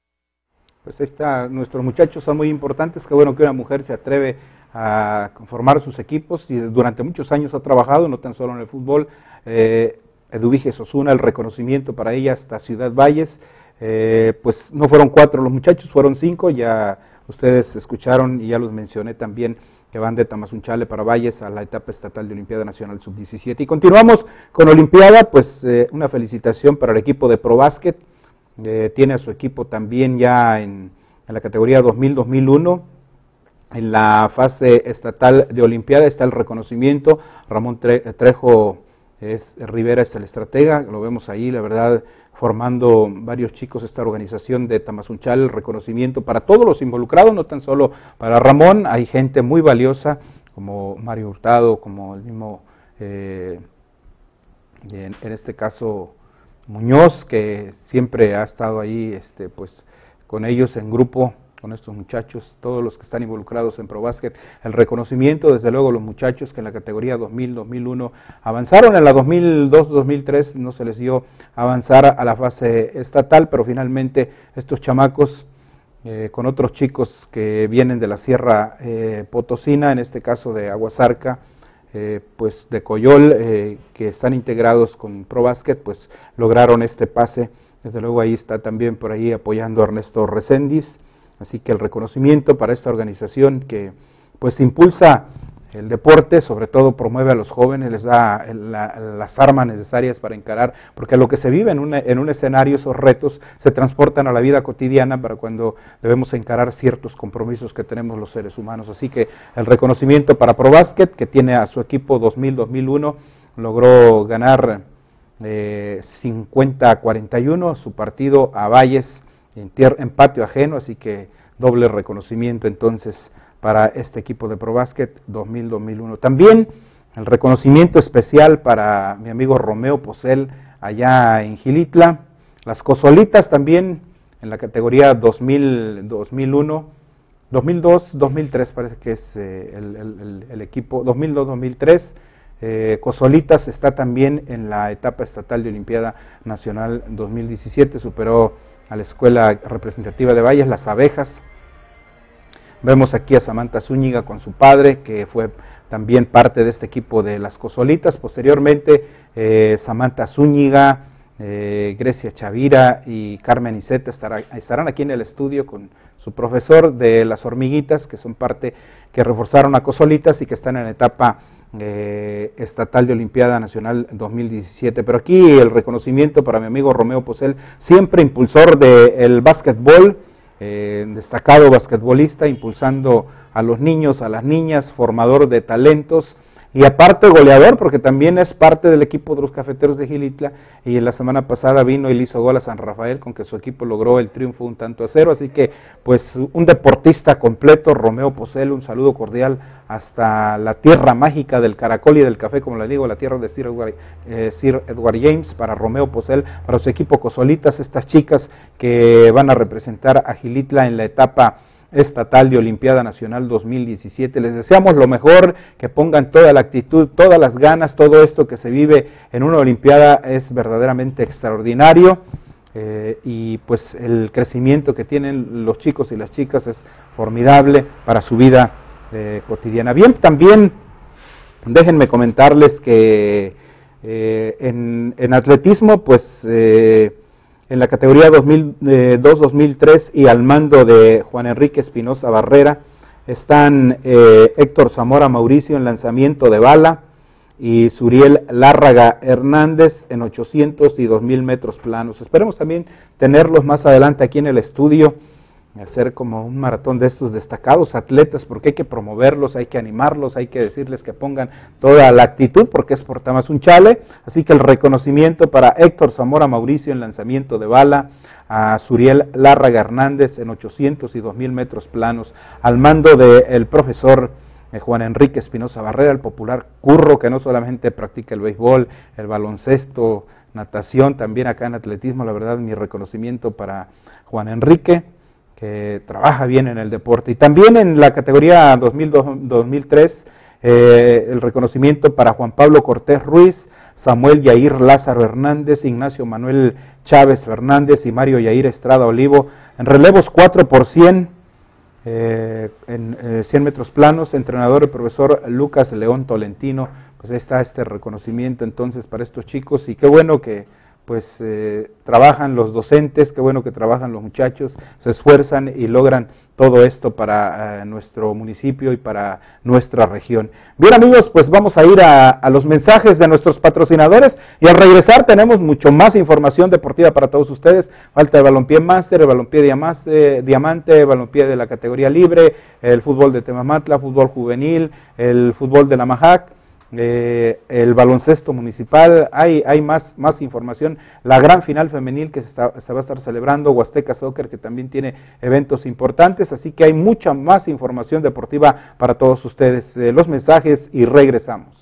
Speaker 1: Pues ahí está, nuestros muchachos son muy importantes, qué bueno que una mujer se atreve a conformar sus equipos y durante muchos años ha trabajado, no tan solo en el fútbol. eh, Eduviges Osuna, el reconocimiento para ella hasta Ciudad Valles. Eh, pues no fueron cuatro los muchachos, fueron cinco, ya ustedes escucharon y ya los mencioné también, que van de Tamazunchale para Valles a la etapa estatal de Olimpiada Nacional sub diecisiete. Y continuamos con Olimpiada, pues eh, una felicitación para el equipo de ProBásquet, eh, tiene a su equipo también ya en, en la categoría dos mil, dos mil uno, En la fase estatal de Olimpiada está el reconocimiento. Ramón Trejo es, Rivera es el estratega, lo vemos ahí, la verdad, formando varios chicos esta organización de Tamazunchal, el reconocimiento para todos los involucrados, no tan solo para Ramón, hay gente muy valiosa como Mario Hurtado, como el mismo, eh, en, en este caso Muñoz, que siempre ha estado ahí este, pues, con ellos en grupo, con estos muchachos, todos los que están involucrados en ProBásquet, el reconocimiento, desde luego los muchachos que en la categoría dos mil, dos mil uno avanzaron, en la dos mil dos, dos mil tres no se les dio avanzar a la fase estatal, pero finalmente estos chamacos eh, con otros chicos que vienen de la Sierra eh, Potosina, en este caso de Aguasarca, eh, pues de Coyol, eh, que están integrados con ProBásquet, pues lograron este pase. Desde luego ahí está también por ahí apoyando a Ernesto Reséndiz. Así que el reconocimiento para esta organización que pues impulsa el deporte, sobre todo promueve a los jóvenes, les da la, las armas necesarias para encarar, porque lo que se vive en, una, en un escenario, esos retos, se transportan a la vida cotidiana para cuando debemos encarar ciertos compromisos que tenemos los seres humanos. Así que el reconocimiento para ProBásquet, que tiene a su equipo dos mil, dos mil uno, logró ganar eh, cincuenta a cuarenta y uno su partido a Valles, En, en patio ajeno, así que doble reconocimiento entonces para este equipo de ProBásquet dos mil, dos mil uno. También el reconocimiento especial para mi amigo Romeo Posel allá en Xilitla, las Cosolitas también en la categoría dos mil, dos mil uno, dos mil dos, dos mil tres parece que es eh, el, el, el equipo, dos mil dos, dos mil tres. Eh, Cosolitas está también en la etapa estatal de Olimpiada Nacional dos mil diecisiete, superó a la escuela representativa de Valles, las Abejas. Vemos aquí a Samantha Zúñiga con su padre, que fue también parte de este equipo de las Cosolitas. Posteriormente, eh, Samantha Zúñiga, eh, Grecia Chavira y Carmen Iseta estará, estarán aquí en el estudio con su profesor de las Hormiguitas, que son parte, que reforzaron a Cosolitas y que están en la etapa Eh, estatal de Olimpiada Nacional dos mil diecisiete. Pero aquí el reconocimiento para mi amigo Romeo Posel, siempre impulsor del básquetbol, eh, destacado basquetbolista, impulsando a los niños, a las niñas, formador de talentos y aparte goleador, porque también es parte del equipo de los Cafeteros de Xilitla, y en la semana pasada vino y le hizo gol a San Rafael, con que su equipo logró el triunfo un tanto a cero. Así que pues un deportista completo, Romeo Posel, un saludo cordial hasta la tierra mágica del caracol y del café, como le digo, la tierra de Sir Edward, eh, Sir Edward James, para Romeo Posel, para su equipo Cosolitas, estas chicas que van a representar a Xilitla en la etapa estatal de Olimpiada Nacional dos mil diecisiete. Les deseamos lo mejor, que pongan toda la actitud, todas las ganas. Todo esto que se vive en una Olimpiada es verdaderamente extraordinario, eh, y pues el crecimiento que tienen los chicos y las chicas es formidable para su vida eh, cotidiana. Bien, también déjenme comentarles que eh, en, en atletismo, pues eh, en la categoría dos mil dos, dos mil tres y al mando de Juan Enrique Espinosa Barrera están eh, Héctor Zamora Mauricio en lanzamiento de bala y Suriel Lárraga Hernández en ochocientos y dos mil metros planos. Esperemos también tenerlos más adelante aquí en el estudio, hacer como un maratón de estos destacados atletas, porque hay que promoverlos, hay que animarlos, hay que decirles que pongan toda la actitud, porque es por Tamazunchale. Así que el reconocimiento para Héctor Zamora Mauricio en lanzamiento de bala, a Suriel Lárraga Hernández en ochocientos y dos mil metros planos, al mando del profesor eh, Juan Enrique Espinosa Barrera, el popular Curro, que no solamente practica el béisbol, el baloncesto, natación, también acá en atletismo. La verdad, mi reconocimiento para Juan Enrique, que trabaja bien en el deporte. Y también en la categoría dos mil dos, dos mil tres, eh, el reconocimiento para Juan Pablo Cortés Ruiz, Samuel Yair Lázaro Hernández, Ignacio Manuel Chávez Fernández y Mario Yair Estrada Olivo, en relevos cuatro por cien, eh, en eh, cien metros planos, entrenador el profesor Lucas León Tolentino. Pues ahí está este reconocimiento entonces para estos chicos, y qué bueno que pues eh, trabajan los docentes, qué bueno que trabajan los muchachos, se esfuerzan y logran todo esto para eh, nuestro municipio y para nuestra región. Bien amigos, pues vamos a ir a, a los mensajes de nuestros patrocinadores y al regresar tenemos mucho más información deportiva para todos ustedes. Falta el balompié máster, el balompié diamante, diamante, el balompié de la categoría libre, el fútbol de Temamatla, fútbol juvenil, el fútbol de la Majac, Eh, el baloncesto municipal, hay, hay más, más información, la gran final femenil que se, está, se va a estar celebrando, Huasteca Soccer que también tiene eventos importantes, así que hay mucha más información deportiva para todos ustedes. Eh, los mensajes y regresamos.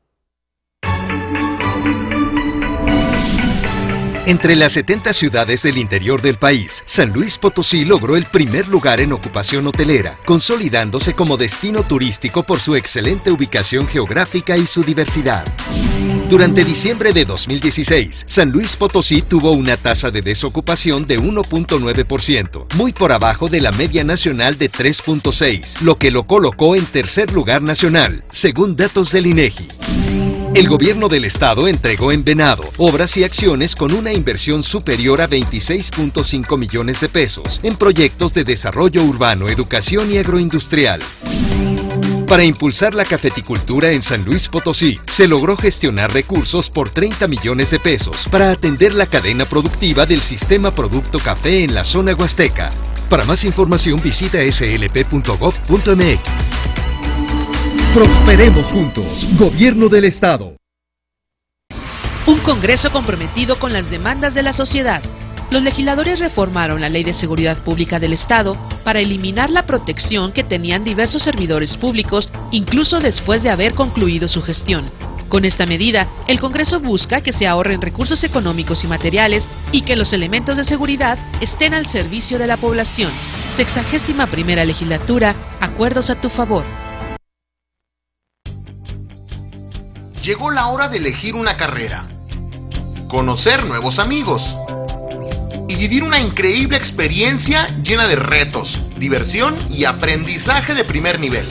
Speaker 8: Entre las setenta ciudades del interior del país, San Luis Potosí logró el primer lugar en ocupación hotelera, consolidándose como destino turístico por su excelente ubicación geográfica y su diversidad. Durante diciembre de dos mil dieciséis, San Luis Potosí tuvo una tasa de desocupación de uno punto nueve por ciento, muy por abajo de la media nacional de tres punto seis, lo que lo colocó en tercer lugar nacional, según datos del INEGI. El gobierno del estado entregó en Venado obras y acciones con una inversión superior a veintiséis punto cinco millones de pesos en proyectos de desarrollo urbano, educación y agroindustrial. Para impulsar la cafeticultura en San Luis Potosí, se logró gestionar recursos por treinta millones de pesos para atender la cadena productiva del sistema Producto Café en la zona huasteca. Para más información visita s l p punto gov punto m x. Prosperemos juntos, Gobierno del Estado.
Speaker 9: Un Congreso comprometido con las demandas de la sociedad. Los legisladores reformaron la Ley de Seguridad Pública del Estado para eliminar la protección que tenían diversos servidores públicos, incluso después de haber concluido su gestión. Con esta medida, el Congreso busca que se ahorren recursos económicos y materiales y que los elementos de seguridad estén al servicio de la población. Sexagésima primera legislatura, acuerdos a tu favor.
Speaker 10: Llegó la hora de elegir una carrera, conocer nuevos amigos y vivir una increíble experiencia llena de retos, diversión y aprendizaje de primer nivel.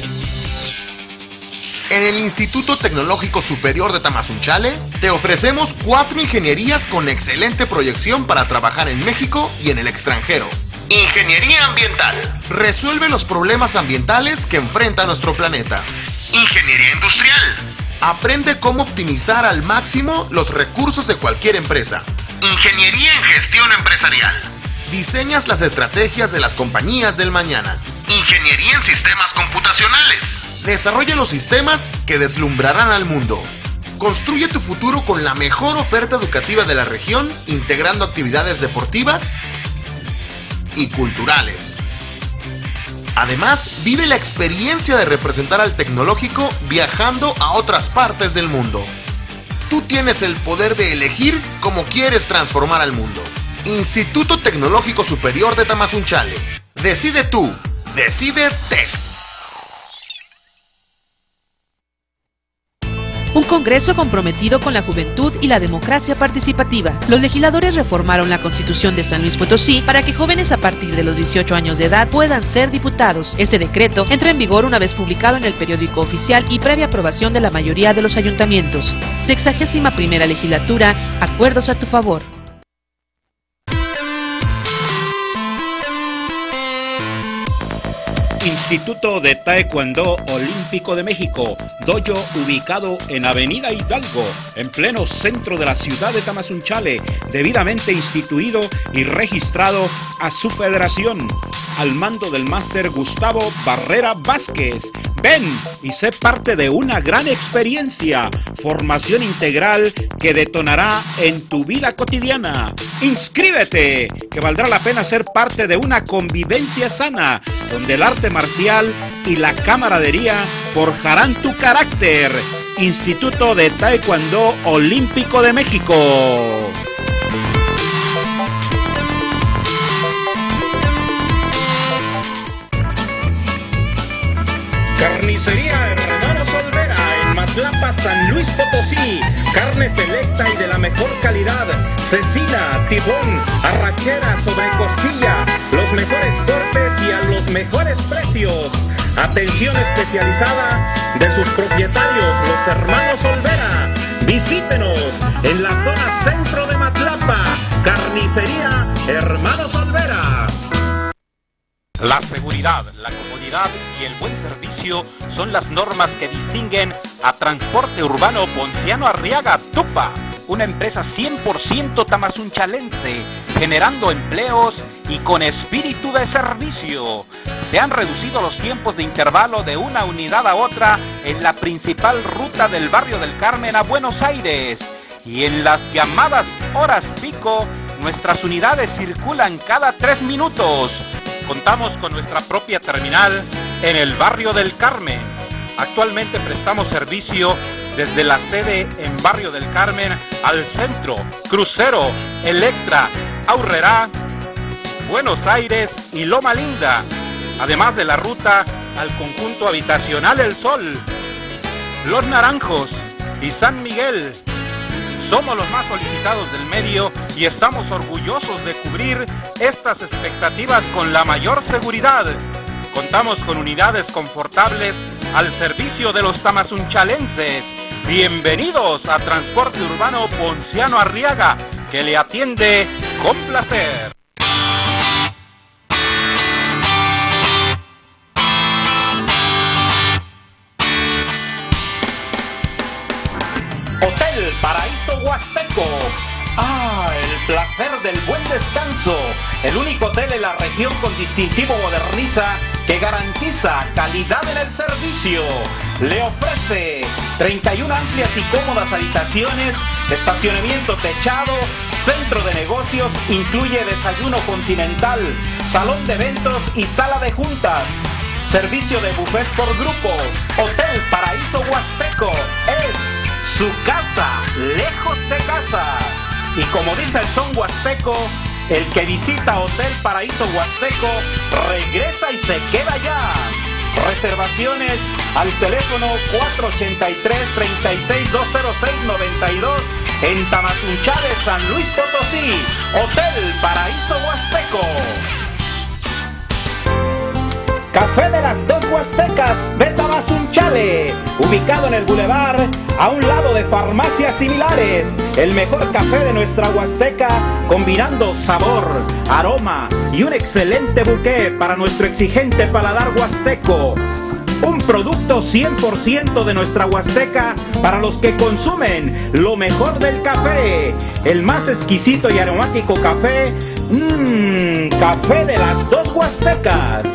Speaker 10: En el Instituto Tecnológico Superior de Tamazunchale te ofrecemos cuatro ingenierías con excelente proyección para trabajar en México y en el extranjero. Ingeniería ambiental. Resuelve los problemas ambientales que enfrenta nuestro planeta. Ingeniería industrial. Aprende cómo optimizar al máximo los recursos de cualquier empresa. Ingeniería en gestión empresarial. Diseñas las estrategias de las compañías del mañana. Ingeniería en sistemas computacionales. Desarrolla los sistemas que deslumbrarán al mundo. Construye tu futuro con la mejor oferta educativa de la región, integrando actividades deportivas y culturales. Además, vive la experiencia de representar al tecnológico viajando a otras partes del mundo. Tú tienes el poder de elegir cómo quieres transformar al mundo. Instituto Tecnológico Superior de Tamazunchale. Decide tú. Decide Tec.
Speaker 9: Un Congreso comprometido con la juventud y la democracia participativa. Los legisladores reformaron la Constitución de San Luis Potosí para que jóvenes a partir de los dieciocho años de edad puedan ser diputados. Este decreto entra en vigor una vez publicado en el periódico oficial y previa aprobación de la mayoría de los ayuntamientos. Sexagésima primera legislatura, acuerdos a tu favor.
Speaker 11: Instituto de Taekwondo Olímpico de México, dojo ubicado en Avenida Hidalgo, en pleno centro de la ciudad de Tamazunchale, debidamente instituido y registrado a su federación, al mando del máster Gustavo Barrera Vázquez. Ven y sé parte de una gran experiencia, formación integral que detonará en tu vida cotidiana. ¡Inscríbete! Que valdrá la pena ser parte de una convivencia sana, donde el arte marcial y la camaradería forjarán tu carácter. Instituto de Taekwondo Olímpico de México. Carnicería Hermanos Olvera en Matlapa, San Luis Potosí. Carne selecta y de la mejor calidad. Cecina, tibón, arrachera, sobrecostilla. Los mejores cortes y a los mejores precios. Atención especializada de sus propietarios, los Hermanos Olvera. Visítenos en la zona centro de Matlapa. Hermanos Olvera.
Speaker 12: La seguridad, la comodidad y el buen servicio son las normas que distinguen a Transporte Urbano Ponciano Arriaga Tupa, una empresa cien por ciento tamazunchalense, generando empleos y con espíritu de servicio. Se han reducido los tiempos de intervalo de una unidad a otra en la principal ruta del barrio del Carmen a Buenos Aires. Y en las llamadas horas pico, nuestras unidades circulan cada tres minutos. Contamos con nuestra propia terminal en el barrio del Carmen. Actualmente prestamos servicio desde la sede en Barrio del Carmen al centro, Crucero, Electra, Aurrerá, Buenos Aires y Loma Linda, además de la ruta al conjunto habitacional El Sol, Los Naranjos y San Miguel. Somos los más solicitados del medio y estamos orgullosos de cubrir estas expectativas con la mayor seguridad. Contamos con unidades confortables al servicio de los tamazunchalenses. Bienvenidos a Transporte Urbano Ponciano Arriaga, que le atiende con placer.
Speaker 11: Hotel Paraíso Huasteco. Ah, el placer del buen descanso. El único hotel en la región con distintivo Moderniza que garantiza calidad en el servicio. Le ofrece treinta y una amplias y cómodas habitaciones, estacionamiento techado, centro de negocios, incluye desayuno continental, salón de eventos y sala de juntas. Servicio de buffet por grupos. Hotel Paraíso Huasteco es su casa, lejos de casa. Y como dice el son huasteco, el que visita Hotel Paraíso Huasteco regresa y se queda allá. Reservaciones al teléfono cuatro ochenta y tres, treinta y seis, doscientos seis, noventa y dos en Tamazunchale, San Luis Potosí. Hotel Paraíso Huasteco. Café de las Dos Huastecas de Tamazunchale, ubicado en el bulevar, a un lado de farmacias similares. El mejor café de nuestra Huasteca, combinando sabor, aroma y un excelente bouquet para nuestro exigente paladar huasteco. Un producto cien por ciento de nuestra Huasteca para los que consumen lo mejor del café. El más exquisito y aromático café, mmm, café de las Dos Huastecas.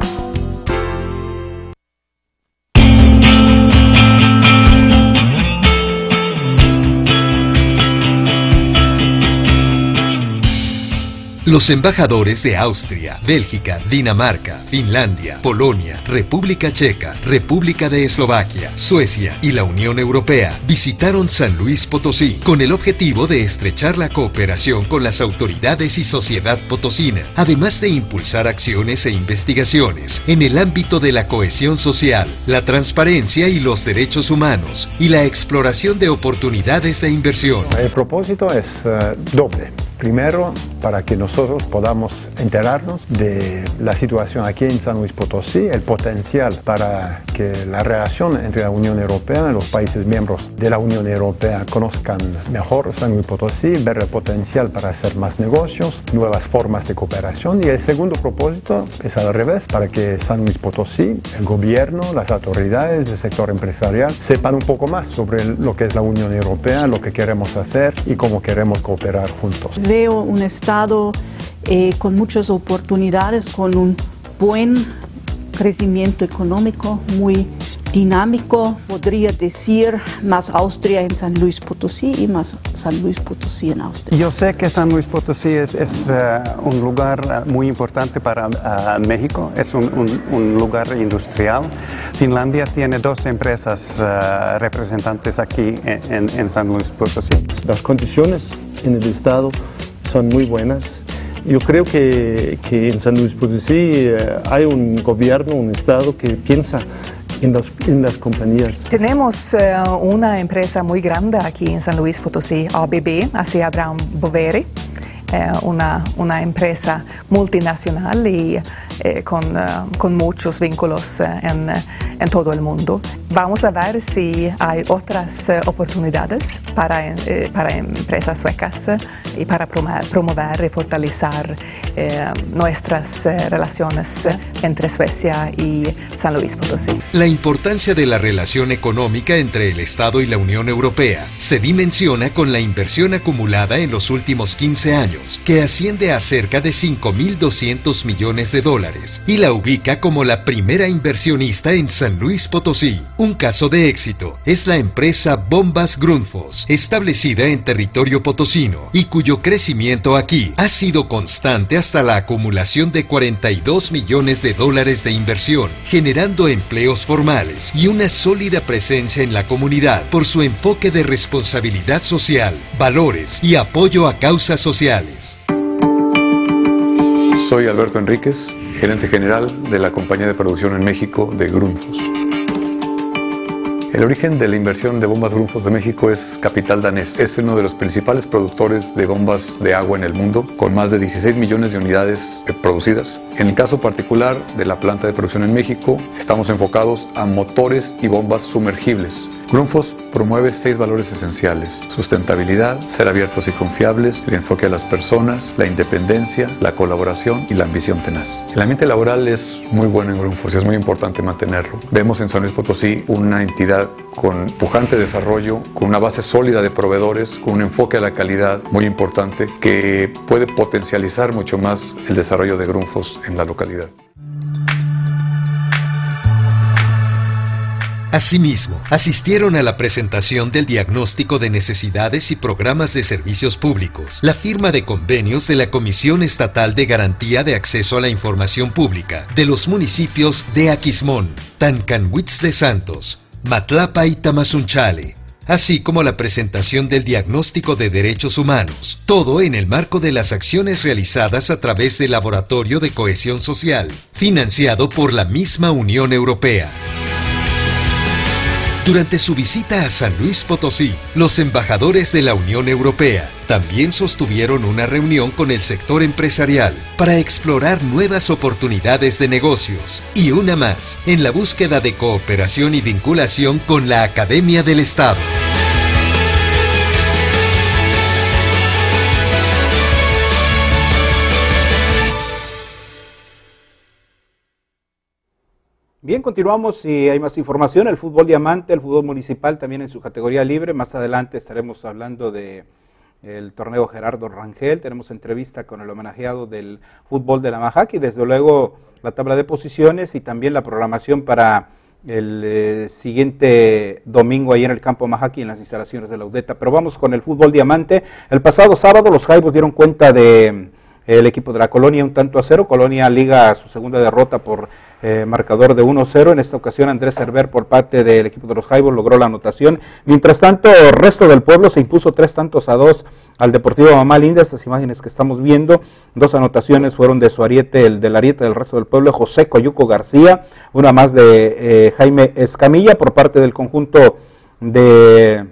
Speaker 8: Los embajadores de Austria, Bélgica, Dinamarca, Finlandia, Polonia, República Checa, República de Eslovaquia, Suecia y la Unión Europea visitaron San Luis Potosí con el objetivo de estrechar la cooperación con las autoridades y sociedad potosina, además de impulsar acciones e investigaciones en el ámbito de la cohesión social, la transparencia y los derechos humanos y la exploración de oportunidades de inversión.
Speaker 13: El propósito es uh, doble. Primero, para que nosotros podamos enterarnos de la situación aquí en San Luis Potosí, el potencial para que la relación entre la Unión Europea y los países miembros de la Unión Europea conozcan mejor San Luis Potosí, ver el potencial para hacer más negocios, nuevas formas de cooperación. Y el segundo propósito es al revés, para que San Luis Potosí, el gobierno, las autoridades del sector empresarial sepan un poco más sobre lo que es la Unión Europea, lo que queremos hacer y cómo queremos cooperar juntos.
Speaker 14: Veo un estado eh, con muchas oportunidades, con un buen crecimiento económico, muy dinámico, podría decir más Austria en San Luis Potosí y más San Luis Potosí en Austria.
Speaker 15: Yo sé que San Luis Potosí es, es uh, un lugar muy importante para uh, México, es un, un, un lugar industrial. Finlandia tiene dos empresas uh, representantes aquí en, en San Luis Potosí.
Speaker 16: Las condiciones en el estado son muy buenas. Yo creo que, que en San Luis Potosí eh, hay un gobierno, un estado que piensa en, los, en las compañías.
Speaker 17: Tenemos uh, una empresa muy grande aquí en San Luis Potosí, A B B, Así Abraham Boveri, eh, una, una empresa multinacional y eh, con, uh, con muchos vínculos uh, en, en todo el mundo. Vamos a ver si hay otras eh, oportunidades para, eh, para empresas suecas eh, y para promover, promover y fortalecer eh, nuestras eh, relaciones eh, entre Suecia y San Luis Potosí.
Speaker 8: La importancia de la relación económica entre el Estado y la Unión Europea se dimensiona con la inversión acumulada en los últimos quince años, que asciende a cerca de cinco mil doscientos millones de dólares, y la ubica como la primera inversionista en San Luis Potosí. Un caso de éxito es la empresa Bombas Grundfos, establecida en territorio potosino, y cuyo crecimiento aquí ha sido constante hasta la acumulación de cuarenta y dos millones de dólares de inversión, generando empleos formales y una sólida presencia en la comunidad por su enfoque de responsabilidad social, valores y apoyo a causas sociales.
Speaker 18: Soy Alberto Enríquez, gerente general de la compañía de producción en México de Grundfos. El origen de la inversión de Bombas Grundfos de México es capital danés. Es uno de los principales productores de bombas de agua en el mundo, con más de dieciséis millones de unidades producidas. En el caso particular de la planta de producción en México, estamos enfocados a motores y bombas sumergibles. Grundfos promueve seis valores esenciales: sustentabilidad, ser abiertos y confiables, el enfoque a las personas, la independencia, la colaboración y la ambición tenaz. El ambiente laboral es muy bueno en Grundfos y es muy importante mantenerlo. Vemos en San Luis Potosí una entidad con pujante desarrollo, con una base sólida de proveedores, con un enfoque a la calidad muy importante que puede potencializar mucho más el desarrollo de Grundfos en la localidad.
Speaker 8: Asimismo, asistieron a la presentación del diagnóstico de necesidades y programas de servicios públicos, la firma de convenios de la Comisión Estatal de Garantía de Acceso a la Información Pública de los municipios de Aquismón, Tancanwitz de Santos, Matlapa y Tamazunchale, así como la presentación del diagnóstico de derechos humanos, todo en el marco de las acciones realizadas a través del Laboratorio de Cohesión Social, financiado por la misma Unión Europea. Durante su visita a San Luis Potosí, los embajadores de la Unión Europea también sostuvieron una reunión con el sector empresarial para explorar nuevas oportunidades de negocios y una más en la búsqueda de cooperación y vinculación con la Academia del Estado.
Speaker 1: Bien, continuamos y hay más información. El fútbol diamante, el fútbol municipal también en su categoría libre. Más adelante estaremos hablando de el torneo Gerardo Rangel. Tenemos entrevista con el homenajeado del fútbol de la Majac y desde luego la tabla de posiciones y también la programación para el eh, siguiente domingo ahí en el campo Majac y en las instalaciones de la UDETA. Pero vamos con el fútbol diamante. El pasado sábado los Jaibos dieron cuenta de el equipo de la Colonia un tanto a cero. Colonia liga su segunda derrota por eh, marcador de uno cero. En esta ocasión Andrés Cerver por parte del equipo de los Jaibos logró la anotación. Mientras tanto el resto del pueblo se impuso tres tantos a dos al Deportivo Mamá Linda. Estas imágenes que estamos viendo, dos anotaciones fueron de su ariete, el del ariete del resto del pueblo, José Coyuco García, una más de eh, Jaime Escamilla por parte del conjunto de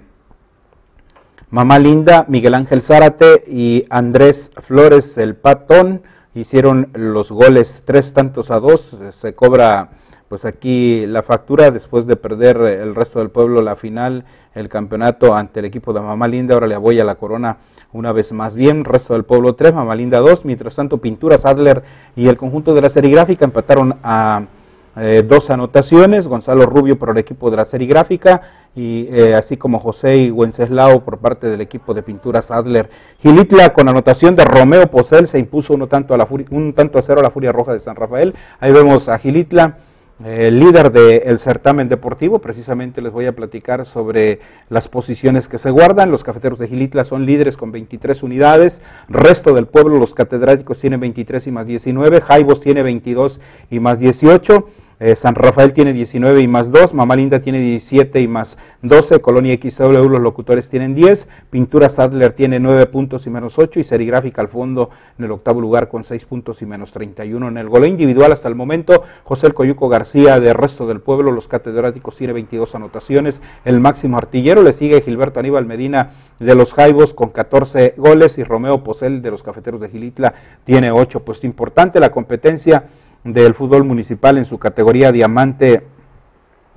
Speaker 1: Mamá Linda. Miguel Ángel Zárate y Andrés Flores, el Patón, hicieron los goles, tres tantos a dos. Se cobra pues aquí la factura después de perder el resto del pueblo la final, el campeonato ante el equipo de Mamá Linda. Ahora le aboya la corona una vez más. Bien, resto del pueblo tres, Mamá Linda dos. Mientras tanto Pinturas Adler y el conjunto de la Serigráfica empataron a eh, dos anotaciones. Gonzalo Rubio por el equipo de la Serigráfica y eh, así como José y Wenceslao por parte del equipo de Pinturas Adler. Gilitla con anotación de Romeo Posel se impuso uno tanto a la furia, un tanto a cero a la Furia Roja de San Rafael. Ahí vemos a Gilitla, eh, líder del certamen deportivo. Precisamente les voy a platicar sobre las posiciones que se guardan. Los Cafeteros de Gilitla son líderes con veintitrés unidades. Resto del pueblo, los catedráticos tienen veintitrés y más diecinueve. Jaibos tiene veintidós y más dieciocho. Eh, San Rafael tiene diecinueve y más dos, Mamá Linda tiene diecisiete y más doce, Colonia X W, los locutores tienen diez, Pinturas Adler tiene nueve puntos y menos ocho, y Serigráfica al fondo en el octavo lugar con seis puntos y menos treinta y uno. En el goleo individual hasta el momento, José el Coyuco García de Resto del Pueblo, los catedráticos, tiene veintidós anotaciones, el máximo artillero, le sigue Gilberto Aníbal Medina de los Jaibos con catorce goles, y Romeo Posel de los Cafeteros de Gilitla tiene ocho. Pues importante la competencia del fútbol municipal en su categoría diamante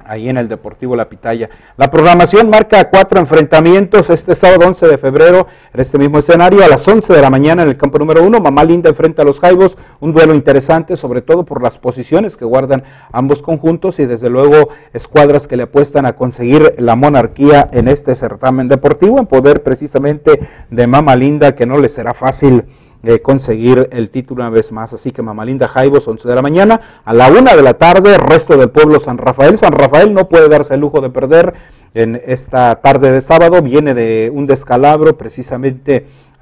Speaker 1: ahí en el Deportivo La Pitaya. La programación marca cuatro enfrentamientos este sábado once de febrero en este mismo escenario a las once de la mañana en el campo número uno. Mamá Linda enfrenta a los Jaibos, un duelo interesante sobre todo por las posiciones que guardan ambos conjuntos y desde luego escuadras que le apuestan a conseguir la monarquía en este certamen deportivo, en poder precisamente de Mamá Linda, que no le será fácil Eh, conseguir el título una vez más. Así que Mamá Linda Jaibos, once de la mañana, a la una de la tarde, resto del pueblo San Rafael. San Rafael no puede darse el lujo de perder en esta tarde de sábado, viene de un descalabro precisamente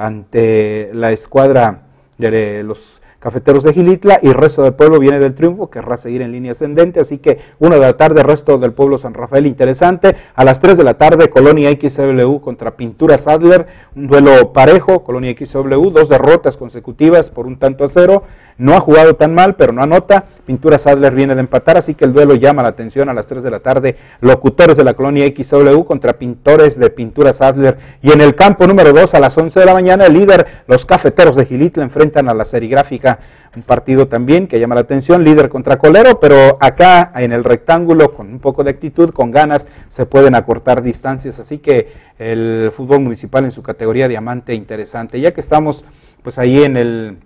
Speaker 1: ante la escuadra de los Cafeteros de Xilitla, y el resto del pueblo viene del triunfo, querrá seguir en línea ascendente, así que una de la tarde, resto del pueblo San Rafael, interesante. A las tres de la tarde, Colonia X W contra Pinturas Adler, un duelo parejo. Colonia X W, dos derrotas consecutivas por un tanto a cero, no ha jugado tan mal, pero no anota. Pinturas Adler viene de empatar, así que el duelo llama la atención a las tres de la tarde. Locutores de la Colonia X W contra Pintores de Pinturas Adler. Y en el campo número dos, a las once de la mañana, el líder, los Cafeteros de Xilitla, enfrentan a la Serigráfica. Un partido también que llama la atención, líder contra colero, pero acá en el rectángulo, con un poco de actitud, con ganas, se pueden acortar distancias. Así que el fútbol municipal en su categoría diamante, interesante. Ya que estamos pues ahí en el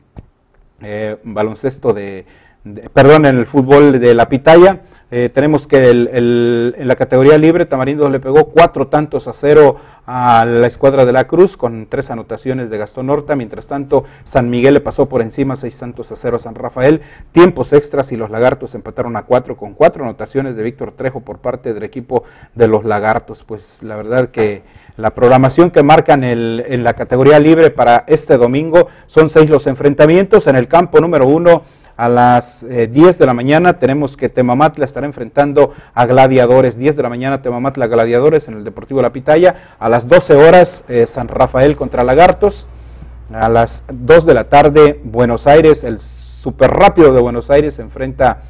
Speaker 1: eh, baloncesto de, de, perdón, en el fútbol de La Pitaya, eh, tenemos que el, el, en la categoría libre, Tamarindos le pegó cuatro tantos a cero a la escuadra de la Cruz, con tres anotaciones de Gastón Horta. Mientras tanto, San Miguel le pasó por encima seis tantos a cero a San Rafael. Tiempos extras y los Lagartos empataron a cuatro, con cuatro anotaciones de Víctor Trejo por parte del equipo de los Lagartos. Pues la verdad que la programación que marcan el, en la categoría libre para este domingo son seis los enfrentamientos. En el campo número uno, a las eh, diez de la mañana, tenemos que Temamatla estará enfrentando a Gladiadores. diez de la mañana, Temamatla Gladiadores en el Deportivo La Pitaya. A las doce horas, eh, San Rafael contra Lagartos. A las dos de la tarde, Buenos Aires, el super rápido de Buenos Aires se enfrenta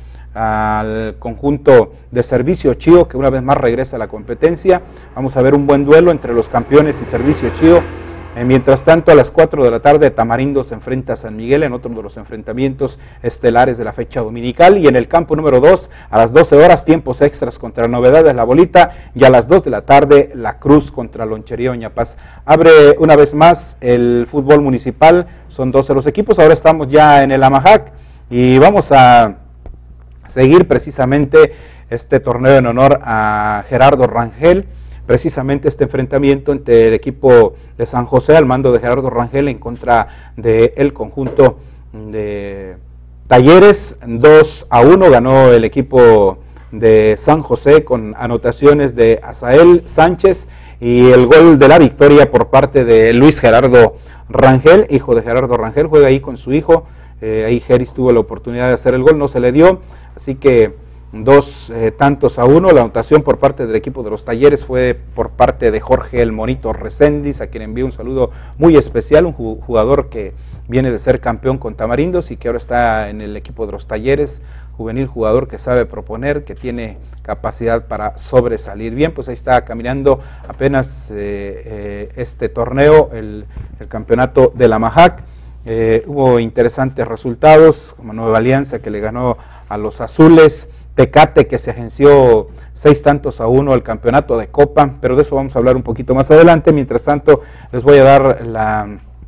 Speaker 1: al conjunto de Servicio Chío, que una vez más regresa a la competencia. Vamos a ver un buen duelo entre los campeones y Servicio Chío. Eh, mientras tanto, a las cuatro de la tarde, Tamarindo se enfrenta a San Miguel en otro de los enfrentamientos estelares de la fecha dominical. Y en el campo número dos, a las doce horas, tiempos extras contra Novedades La Bolita. Y a las dos de la tarde, La Cruz contra Lonchería Oñapaz. Abre una vez más el fútbol municipal, son doce los equipos. Ahora estamos ya en el Amajac y vamos a seguir precisamente este torneo en honor a Gerardo Rangel. Precisamente este enfrentamiento entre el equipo de San José al mando de Gerardo Rangel en contra del conjunto de Talleres. Dos a uno ganó el equipo de San José con anotaciones de Azael Sánchez y el gol de la victoria por parte de Luis Gerardo Rangel, hijo de Gerardo Rangel. Juega ahí con su hijo, eh, ahí Geris tuvo la oportunidad de hacer el gol, no se le dio, así que dos eh, tantos a uno. La anotación por parte del equipo de los Talleres fue por parte de Jorge el Monito Reséndiz, a quien envío un saludo muy especial, un jugador que viene de ser campeón con Tamarindos y que ahora está en el equipo de los Talleres, juvenil, jugador que sabe proponer, que tiene capacidad para sobresalir. Bien, pues ahí está caminando apenas eh, eh, este torneo, el, el campeonato de la Majac. Eh, hubo interesantes resultados, como Nueva Alianza que le ganó a los Azules, Tecate que se agenció seis tantos a uno al campeonato de Copa, pero de eso vamos a hablar un poquito más adelante. Mientras tanto, les voy a dar la,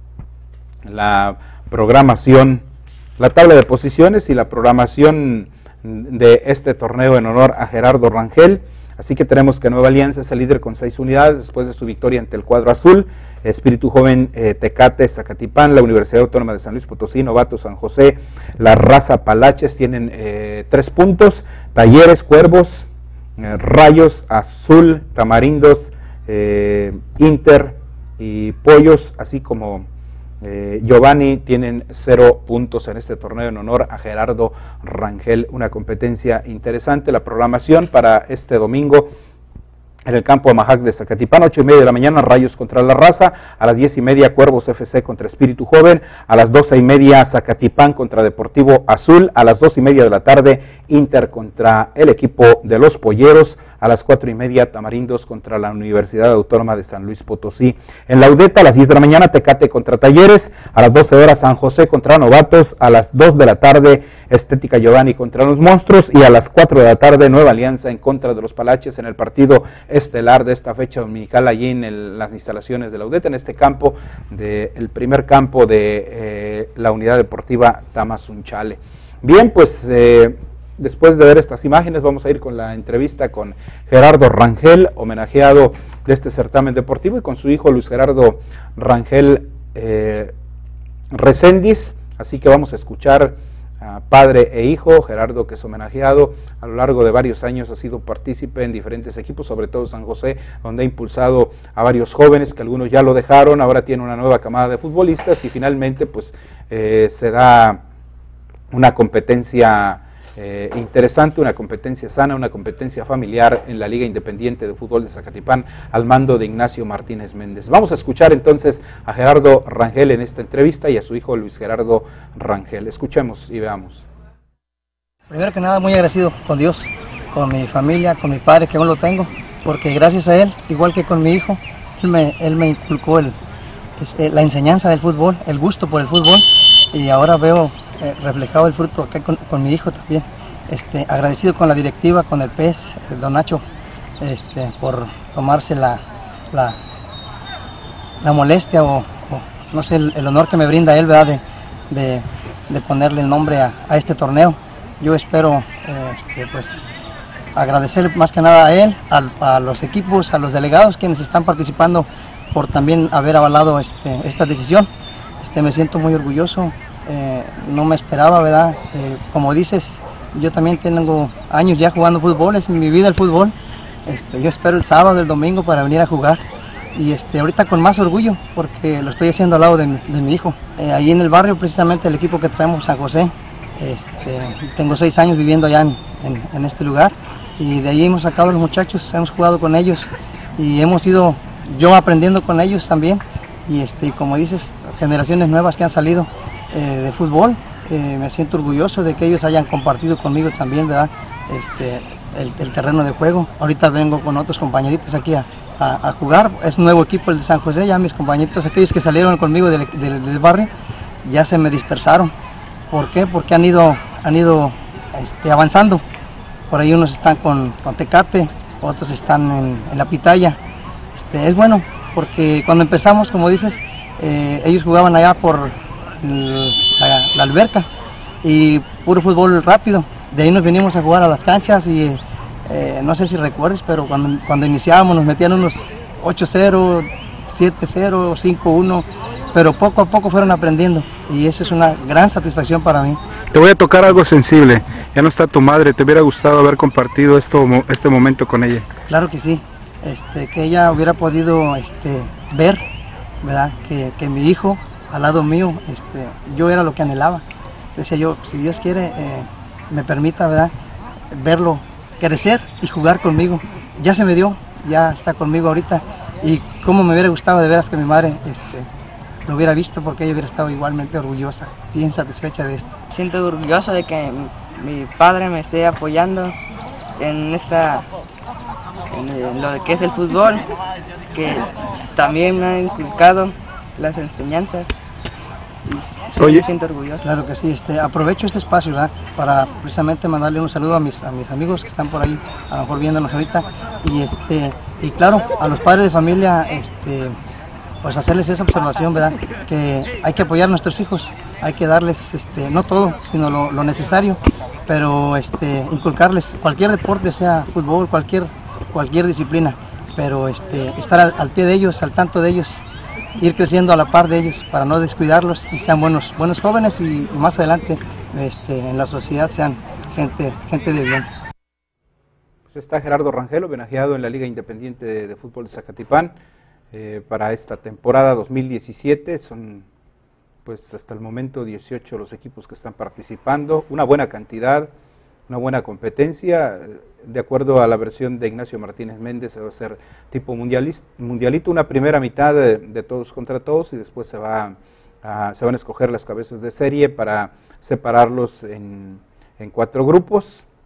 Speaker 1: la programación, la tabla de posiciones y la programación de este torneo en honor a Gerardo Rangel. Así que tenemos que Nueva Alianza es el líder con seis unidades después de su victoria ante el cuadro azul. Espíritu Joven, eh, Tecate, Zacatipán, la Universidad Autónoma de San Luis Potosí, Novato, San José, La Raza, Palaches tienen eh, tres puntos. Talleres, Cuervos, eh, Rayos, Azul, Tamarindos, eh, Inter y Pollos, así como eh, Giovanni, tienen cero puntos en este torneo en honor a Gerardo Rangel. Una competencia interesante. La programación para este domingo: en el campo Amajac de Zacatipán, ocho y media de la mañana, Rayos contra La Raza. A las diez y media, Cuervos F C contra Espíritu Joven. A las doce y media, Zacatipán contra Deportivo Azul. A las dos y media de la tarde, Inter contra el equipo de los Polleros. a las cuatro y media Tamarindos contra la Universidad Autónoma de San Luis Potosí. En la UDETA a las diez de la mañana Tecate contra Talleres, a las doce horas San José contra Novatos, a las dos de la tarde Estética Giovanni contra los Monstruos y a las cuatro de la tarde Nueva Alianza en contra de los Palaches en el partido estelar de esta fecha dominical allí en el, las instalaciones de la UDETA, en este campo, de, el primer campo de eh, la Unidad Deportiva Tamazunchale. Bien, pues eh, después de ver estas imágenes vamos a ir con la entrevista con Gerardo Rangel, homenajeado de este certamen deportivo, y con su hijo Luis Gerardo Rangel eh, Recendis, así que vamos a escuchar a padre e hijo. Gerardo, que es homenajeado a lo largo de varios años, ha sido partícipe en diferentes equipos, sobre todo San José, donde ha impulsado a varios jóvenes, que algunos ya lo dejaron, ahora tiene una nueva camada de futbolistas, y finalmente pues eh, se da una competencia eh, interesante, una competencia sana, una competencia familiar en la Liga Independiente de Fútbol de Zacatipán al mando de Ignacio Martínez Méndez. Vamos a escuchar entonces a Gerardo Rangel en esta entrevista y a su hijo Luis Gerardo Rangel. Escuchemos y veamos.
Speaker 19: Primero que nada, muy agradecido con Dios, con mi familia, con mi padre, que aún lo tengo, porque gracias a él, igual que con mi hijo, él me, él me inculcó el, este, la enseñanza del fútbol, el gusto por el fútbol, y ahora veo eh, reflejado el fruto acá con, con mi hijo también. Este, agradecido con la directiva, con el P E S, el don Nacho, este, por tomarse la, la, la molestia o, o no sé, el, el honor que me brinda él, ¿verdad?, de, de, de ponerle el nombre a, a este torneo. Yo espero eh, este, pues agradecer más que nada a él, a, a los equipos, a los delegados quienes están participando, por también haber avalado este, esta decisión. Este, me siento muy orgulloso, eh, no me esperaba, ¿verdad? Eh, como dices, yo también tengo años ya jugando fútbol, es mi vida el fútbol. Este, yo espero el sábado, el domingo para venir a jugar, y este, ahorita con más orgullo porque lo estoy haciendo al lado de mi, de mi hijo. Eh, ahí en el barrio, precisamente el equipo que traemos, San José, este, tengo seis años viviendo allá en, en, en este lugar, y de ahí hemos sacado a los muchachos, hemos jugado con ellos y hemos ido yo aprendiendo con ellos también, y este, como dices, generaciones nuevas que han salido eh, de fútbol. Eh, me siento orgulloso de que ellos hayan compartido conmigo también, ¿verdad?, este, el, el terreno de juego. Ahorita vengo con otros compañeritos aquí a, a, a jugar, es un nuevo equipo el de San José, ya mis compañeritos, aquellos que salieron conmigo del, del, del barrio, ya se me dispersaron. ¿Por qué? Porque han ido, han ido este, avanzando. Por ahí unos están con, con Tecate, otros están en, en la Pitaya. Este, es bueno, porque cuando empezamos, como dices, eh, ellos jugaban allá por el, la, la alberca, y puro fútbol rápido. De ahí nos venimos a jugar a las canchas, y eh, no sé si recuerdes, pero cuando, cuando iniciábamos nos metían unos ocho cero, siete cero, cinco uno, pero poco a poco fueron aprendiendo, y eso es una gran satisfacción para mí.
Speaker 3: Te voy a tocar algo sensible. Ya no está tu madre, ¿te hubiera gustado haber compartido esto, este momento con ella?
Speaker 19: Claro que sí, este, que ella hubiera podido este, ver, ¿verdad?, que, que mi hijo al lado mío, este, yo era lo que anhelaba. Decía yo, si Dios quiere, eh, me permita, ¿verdad?, verlo crecer y jugar conmigo. Ya se me dio, ya está conmigo ahorita, y cómo me hubiera gustado de veras que mi madre este, lo hubiera visto, porque ella hubiera estado igualmente orgullosa, bien satisfecha de esto.
Speaker 6: Siento orgulloso de que mi padre me esté apoyando en esta, en lo que es el fútbol, que también me ha inculcado las enseñanzas. Y sí,
Speaker 19: Oye,
Speaker 6: me siento orgulloso.
Speaker 19: Claro que sí, este, aprovecho este espacio, ¿verdad?, para precisamente mandarle un saludo a mis, a mis amigos que están por ahí, a lo mejor viéndonos ahorita, y este, y claro, a los padres de familia, este, pues hacerles esa observación, ¿verdad?, que hay que apoyar a nuestros hijos, hay que darles, este, no todo, sino lo, lo necesario, pero este, inculcarles cualquier deporte, sea fútbol, cualquier, cualquier disciplina, pero este, estar al, al pie de ellos, al tanto de ellos, ir creciendo a la par de ellos para no descuidarlos y sean buenos, buenos jóvenes, y, y más adelante este, en la sociedad sean gente, gente de bien.
Speaker 1: Pues está Gerardo Rangel, homenajeado en la Liga Independiente de, de Fútbol de Zacatipán eh, para esta temporada dos mil diecisiete. Son pues hasta el momento dieciocho los equipos que están participando, una buena cantidad, una buena competencia. De acuerdo a la versión de Ignacio Martínez Méndez, se va a hacer tipo mundialito, una primera mitad de, de todos contra todos, y después se, va a, se van a escoger las cabezas de serie para separarlos en, en cuatro grupos,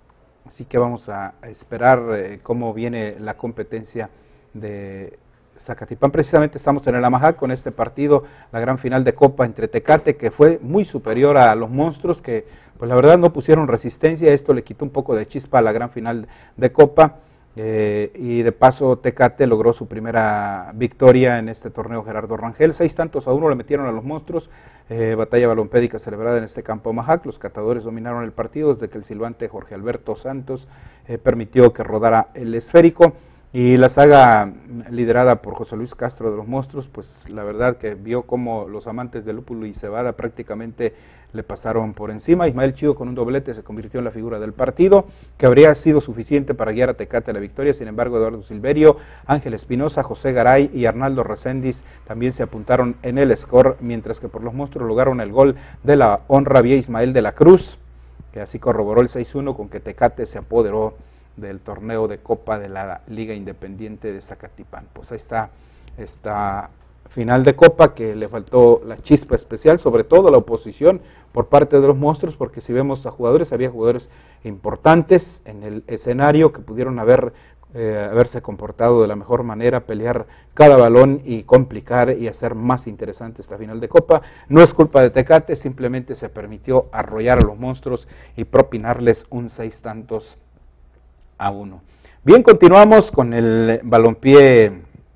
Speaker 1: así que vamos a esperar eh, cómo viene la competencia de Zacatipán. Precisamente estamos en el Amajac con este partido, la gran final de Copa entre Tecate, que fue muy superior a los monstruos, que pues la verdad no pusieron resistencia. Esto le quitó un poco de chispa a la gran final de Copa, eh, y de paso Tecate logró su primera victoria en este torneo Gerardo Rangel. Seis tantos a uno le metieron a los monstruos. Eh, batalla balompédica celebrada en este campo Amajac. Los catadores dominaron el partido desde que el silbante Jorge Alberto Santos eh, permitió que rodara el esférico. Y la saga liderada por José Luis Castro de los Monstruos, pues la verdad que vio cómo los amantes de lúpulo y cebada prácticamente le pasaron por encima. Ismael Chío con un doblete se convirtió en la figura del partido, que habría sido suficiente para guiar a Tecate a la victoria. Sin embargo, Eduardo Silverio, Ángel Espinosa, José Garay y Arnaldo Reséndiz también se apuntaron en el score, mientras que por los Monstruos lograron el gol de la honra vía Ismael de la Cruz, que así corroboró el seis uno con que Tecate se apoderó del torneo de Copa de la Liga Independiente de Zacatipán. Pues ahí está esta final de Copa, que le faltó la chispa especial, sobre todo la oposición por parte de los Monstruos, porque si vemos a jugadores, había jugadores importantes en el escenario que pudieron haber eh, haberse comportado de la mejor manera, pelear cada balón y complicar y hacer más interesante esta final de Copa. No es culpa de Tecate, simplemente se permitió arrollar a los Monstruos y propinarles un seis tantos a uno. Bien, continuamos con el balompié,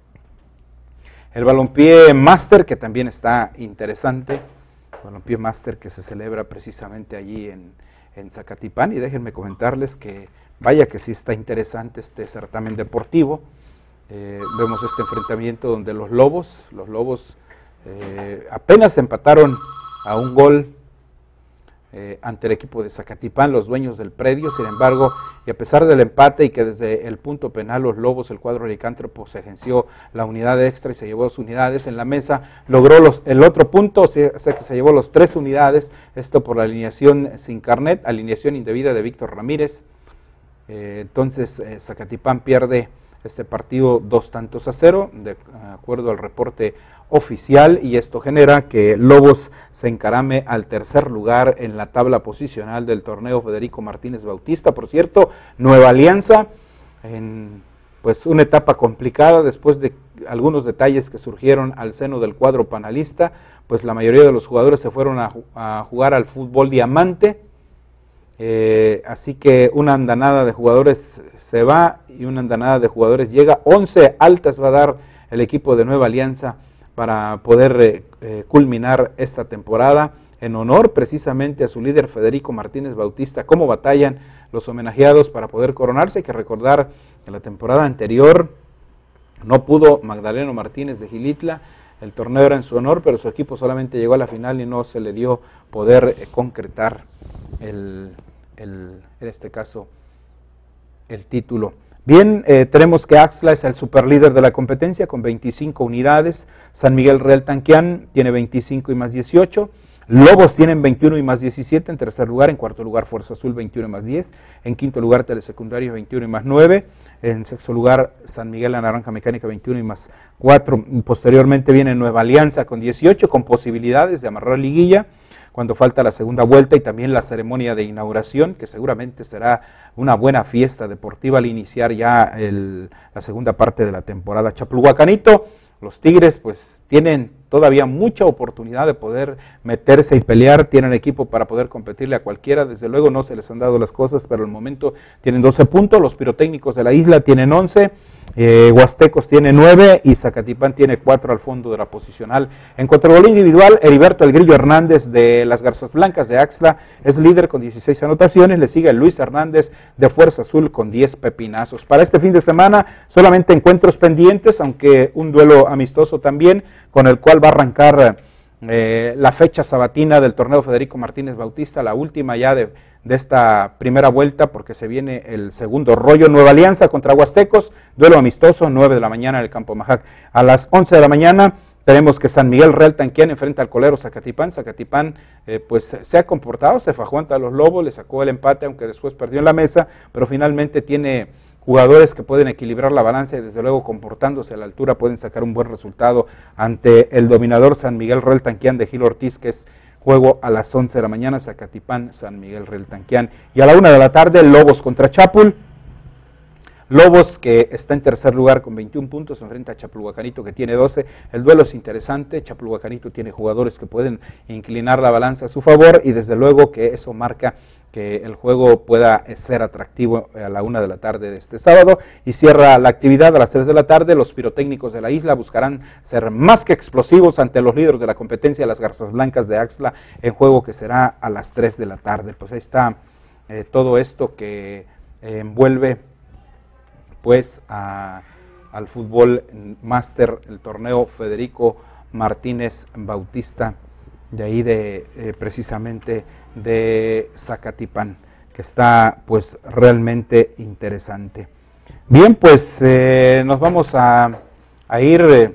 Speaker 1: el balompié máster, que también está interesante, el balompié máster que se celebra precisamente allí en, en Zacatipán, y déjenme comentarles que vaya que sí está interesante este certamen deportivo. Eh, vemos este enfrentamiento donde los Lobos, los Lobos eh, apenas empataron a un gol Eh, ante el equipo de Zacatipán, los dueños del predio. Sin embargo, y a pesar del empate y que desde el punto penal los Lobos, el cuadro licántropo, se ejerció la unidad extra y se llevó dos unidades en la mesa, logró los, el otro punto, o sea, o sea que se llevó los tres unidades, esto por la alineación sin carnet, alineación indebida de Víctor Ramírez. Eh, entonces eh, Zacatipán pierde este partido dos tantos a cero, de acuerdo al reporte oficial, y esto genera que Lobos se encarame al tercer lugar en la tabla posicional del torneo Federico Martínez Bautista. Por cierto, Nueva Alianza, en pues una etapa complicada después de algunos detalles que surgieron al seno del cuadro panalista, pues la mayoría de los jugadores se fueron a, a jugar al fútbol diamante, eh, así que una andanada de jugadores se va y una andanada de jugadores llega. once altas va a dar el equipo de Nueva Alianza para poder eh, eh, culminar esta temporada, en honor precisamente a su líder Federico Martínez Bautista. Cómo batallan los homenajeados para poder coronarse. Hay que recordar que la temporada anterior no pudo Magdaleno Martínez de Gilitla, el torneo era en su honor, pero su equipo solamente llegó a la final y no se le dio poder eh, concretar el, el, en este caso el título. Bien, eh, tenemos que Axtla es el superlíder de la competencia con veinticinco unidades, San Miguel Real Tanquián tiene veinticinco y más dieciocho, Lobos tienen veintiuno y más diecisiete en tercer lugar, en cuarto lugar Fuerza Azul veintiuno y más diez, en quinto lugar Telesecundarios veintiuno y más nueve, en sexto lugar San Miguel La Naranja Mecánica veintiuno y más cuatro, posteriormente viene Nueva Alianza con dieciocho, con posibilidades de amarrar liguilla cuando falta la segunda vuelta y también la ceremonia de inauguración, que seguramente será una buena fiesta deportiva al iniciar ya el, la segunda parte de la temporada. Chapulhuacanito, los Tigres pues tienen todavía mucha oportunidad de poder meterse y pelear, tienen equipo para poder competirle a cualquiera, desde luego no se les han dado las cosas, pero al momento tienen doce puntos, los pirotécnicos de la isla tienen once, eh, Huastecos tiene nueve y Zacatipán tiene cuatro al fondo de la posicional. En cuanto al gol individual, Heriberto El Grillo Hernández de las Garzas Blancas de Axtla es líder con dieciséis anotaciones, le sigue Luis Hernández de Fuerza Azul con diez pepinazos. Para este fin de semana solamente encuentros pendientes, aunque un duelo amistoso también, con el cual va a arrancar eh, la fecha sabatina del torneo Federico Martínez Bautista, la última ya de, de esta primera vuelta, porque se viene el segundo rollo. Nueva Alianza contra Huastecos, duelo amistoso, nueve de la mañana en el Campo Amajac. A las once de la mañana tenemos que San Miguel Real Tanquián enfrenta al colero Zacatipán. Zacatipán eh, pues se ha comportado, se fajó ante los Lobos, le sacó el empate, aunque después perdió en la mesa, pero finalmente tiene jugadores que pueden equilibrar la balanza y desde luego comportándose a la altura pueden sacar un buen resultado ante el dominador San Miguel Real Tanquián de Gil Ortiz, que es juego a las once de la mañana, Zacatipán, San Miguel Reeltanquián. Y a la una de la tarde, Lobos contra Chapul. Lobos, que está en tercer lugar con veintiún puntos, enfrenta a Chapulhuacanito, que tiene doce. El duelo es interesante. Chapulhuacanito tiene jugadores que pueden inclinar la balanza a su favor, y desde luego que eso marca que el juego pueda ser atractivo a la una de la tarde de este sábado. Y cierra la actividad a las tres de la tarde. Los pirotécnicos de la isla buscarán ser más que explosivos ante los líderes de la competencia, las Garzas Blancas de Axtla, en juego que será a las tres de la tarde. Pues ahí está eh, todo esto que eh, envuelve pues a, al fútbol máster, el torneo Federico Martínez Bautista, de ahí de eh, precisamente de Zacatipán, que está pues realmente interesante. Bien, pues eh, nos vamos a, a ir eh,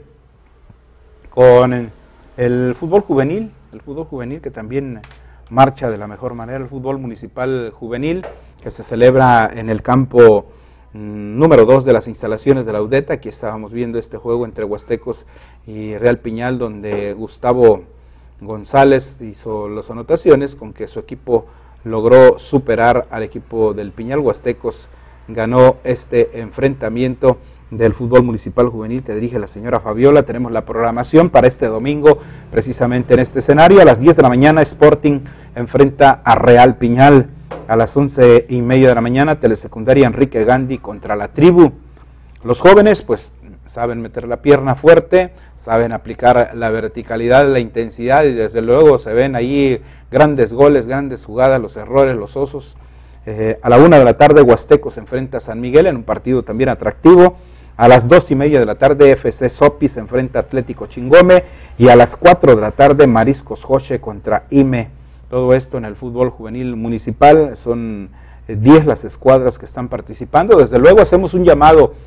Speaker 1: con el, el fútbol juvenil, el fútbol juvenil que también marcha de la mejor manera, el fútbol municipal juvenil que se celebra en el campo número dos de las instalaciones de la UDETA. Aquí estábamos viendo este juego entre Huastecos y Real Piñal, donde Gustavo González hizo las anotaciones con que su equipo logró superar al equipo del Piñal. Huastecos ganó este enfrentamiento del fútbol municipal juvenil que dirige la señora Fabiola. Tenemos la programación para este domingo precisamente en este escenario. A las diez de la mañana Sporting enfrenta a Real Piñal. A las once y media de la mañana, Telesecundaria Enrique Gandhi contra la Tribu. Los jóvenes pues saben meter la pierna fuerte, saben aplicar la verticalidad, la intensidad, y desde luego se ven ahí grandes goles, grandes jugadas, los errores, los osos. Eh, a la una de la tarde, Huastecos se enfrenta a San Miguel en un partido también atractivo. A las dos y media de la tarde, F C Sopi se enfrenta a Atlético Chingome. Y a las cuatro de la tarde, Mariscos Joche contra I M E. Todo esto en el fútbol juvenil municipal. Son diez las escuadras que están participando. Desde luego hacemos un llamado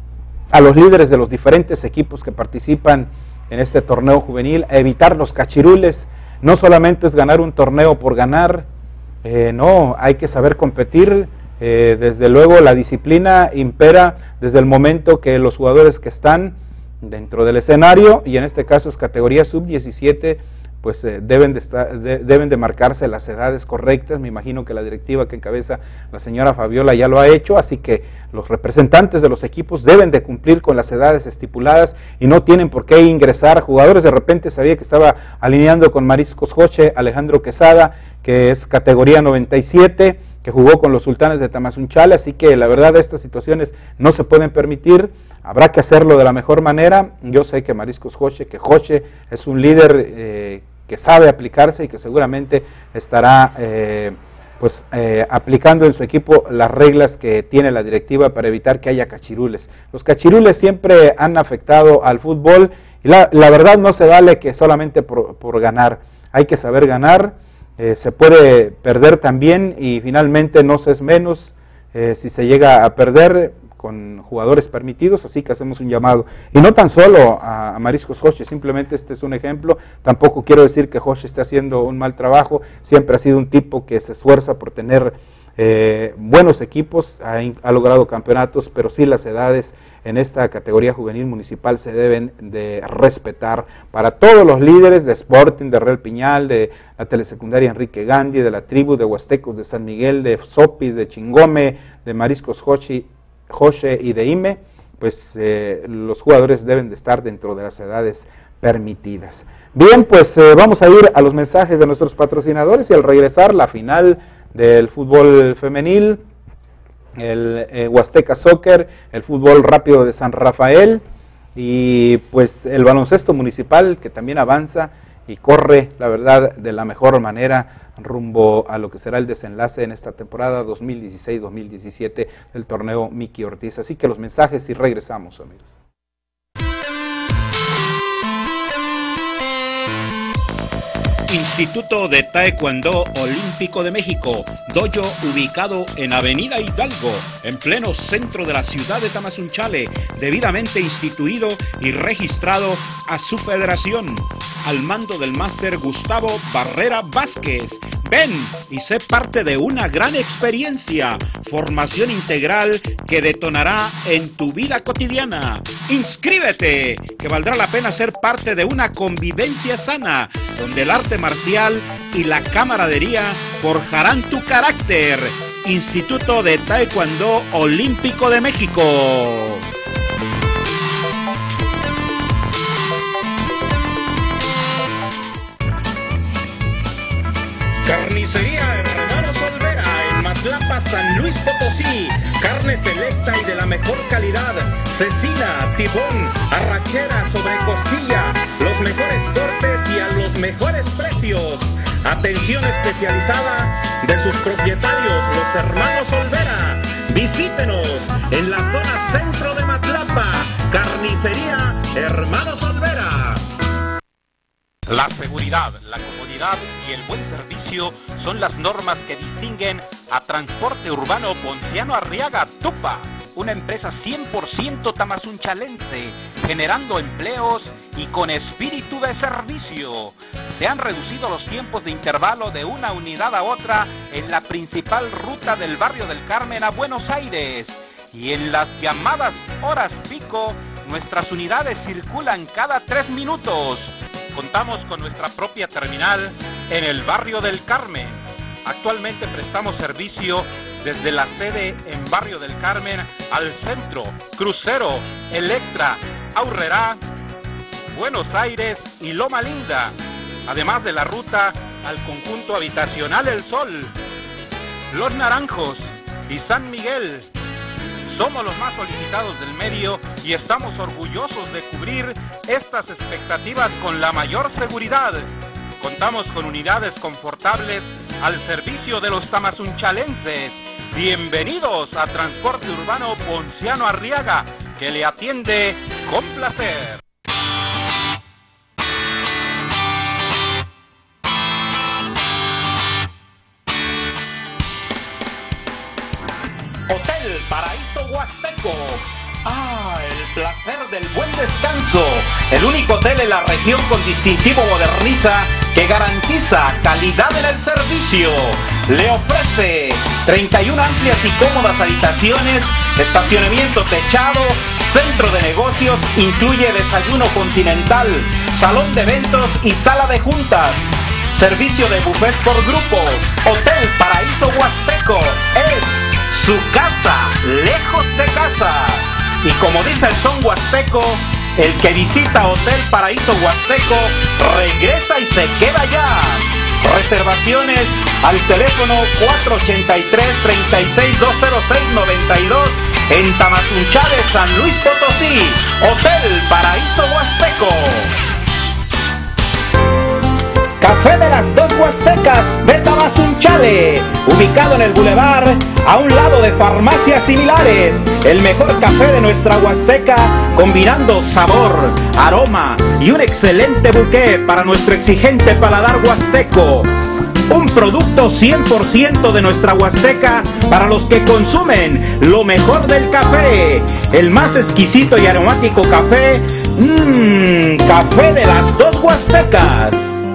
Speaker 1: a los líderes de los diferentes equipos que participan en este torneo juvenil a evitar los cachirules. No solamente es ganar un torneo por ganar, eh, no, hay que saber competir. Eh, desde luego la disciplina impera desde el momento que los jugadores que están dentro del escenario, y en este caso es categoría sub diecisiete, pues eh, deben, de estar, de, deben de marcarse las edades correctas. Me imagino que la directiva que encabeza la señora Fabiola ya lo ha hecho, así que los representantes de los equipos deben de cumplir con las edades estipuladas y no tienen por qué ingresar jugadores. De repente sabía que estaba alineando con Mariscos Joche Alejandro Quesada, que es categoría noventa y siete, que jugó con los Sultanes de Tamazunchale, así que la verdad estas situaciones no se pueden permitir. Habrá que hacerlo de la mejor manera. Yo sé que Mariscos Joche, que Joche es un líder eh, que sabe aplicarse y que seguramente estará eh, pues eh, aplicando en su equipo las reglas que tiene la directiva para evitar que haya cachirules. Los cachirules siempre han afectado al fútbol y la, la verdad no se vale que solamente por, por ganar. Hay que saber ganar, eh, se puede perder también y finalmente no se es menos eh, si se llega a perder con jugadores permitidos, así que hacemos un llamado. Y no tan solo a, a Mariscos Joche, simplemente este es un ejemplo. Tampoco quiero decir que Joche esté haciendo un mal trabajo, siempre ha sido un tipo que se esfuerza por tener eh, buenos equipos, ha, ha logrado campeonatos, pero sí las edades en esta categoría juvenil municipal se deben de respetar para todos los líderes de Sporting, de Real Piñal, de la Telesecundaria Enrique Gandhi, de la Tribu, de Huastecos, de San Miguel, de Sopis, de Chingome, de Mariscos Joche, Joche y de I M E, pues eh, los jugadores deben de estar dentro de las edades permitidas. Bien, pues eh, vamos a ir a los mensajes de nuestros patrocinadores y al regresar la final del fútbol femenil, el eh, Huasteca Soccer, el fútbol rápido de San Rafael y pues el baloncesto municipal que también avanza y corre, la verdad, de la mejor manera rumbo a lo que será el desenlace en esta temporada dos mil dieciséis dos mil diecisiete del torneo Miki Ortiz. Así que los mensajes y regresamos, amigos.
Speaker 11: Instituto de Taekwondo Olímpico de México, dojo ubicado en Avenida Hidalgo, en pleno centro de la ciudad de Tamazunchale, debidamente instituido y registrado a su federación. al mando del máster Gustavo Barrera Vázquez. Ven y sé parte de una gran experiencia, formación integral que detonará en tu vida cotidiana. ¡Inscríbete! Que valdrá la pena ser parte de una convivencia sana, donde el arte marcial y la camaradería forjarán tu carácter. Instituto de Taekwondo Olímpico de México. Carnicería Hermanos Olvera en Matlapa, San Luis Potosí. Carne selecta y de la mejor calidad. Cecina, tibón, arrachera, sobrecostilla. Los mejores cortes y a los mejores precios. Atención especializada de sus propietarios, los Hermanos Olvera. Visítenos en la zona centro de Matlapa. Carnicería Hermanos Olvera.
Speaker 12: La seguridad, la comodidad y el buen servicio son las normas que distinguen a Transporte Urbano Ponciano Arriaga Tupa, una empresa cien por ciento tamazunchalense, generando empleos y con espíritu de servicio. Se han reducido los tiempos de intervalo de una unidad a otra en la principal ruta del barrio del Carmen a Buenos Aires. Y en las llamadas horas pico, nuestras unidades circulan cada tres minutos. Contamos con nuestra propia terminal en el barrio del Carmen. Actualmente prestamos servicio desde la sede en Barrio del Carmen al centro, Crucero, Electra, Aurrerá, Buenos Aires y Loma Linda, además de la ruta al conjunto habitacional El Sol, Los Naranjos y San Miguel. Somos los más solicitados del medio y estamos orgullosos de cubrir estas expectativas con la mayor seguridad. Contamos con unidades confortables al servicio de los tamazunchalenses. Bienvenidos a Transporte Urbano Ponciano Arriaga, que le atiende con placer.
Speaker 11: Hotel Paraíso Huasteco. Ah, el placer del buen descanso. El único hotel en la región con distintivo Moderniza que garantiza calidad en el servicio. Le ofrece treinta y una amplias y cómodas habitaciones, estacionamiento techado, centro de negocios, incluye desayuno continental, salón de eventos y sala de juntas. Servicio de buffet por grupos. Hotel Paraíso Huasteco es su casa, lejos de casa. Y como dice el son huasteco, el que visita Hotel Paraíso Huasteco regresa y se queda allá. Reservaciones al teléfono cuatro ochenta y tres, treinta y seis, doscientos seis, noventa y dos en Tamazunchale, San Luis Potosí. Hotel Paraíso Huasteco. Café de las Dos Huastecas de Tamazunchale, ubicado en el bulevar, a un lado de farmacias similares. El mejor café de nuestra Huasteca, combinando sabor, aroma y un excelente bouquet para nuestro exigente paladar huasteco. Un producto cien por ciento de nuestra Huasteca para los que consumen lo mejor del café. El más exquisito y aromático café, mmm, café de las Dos Huastecas.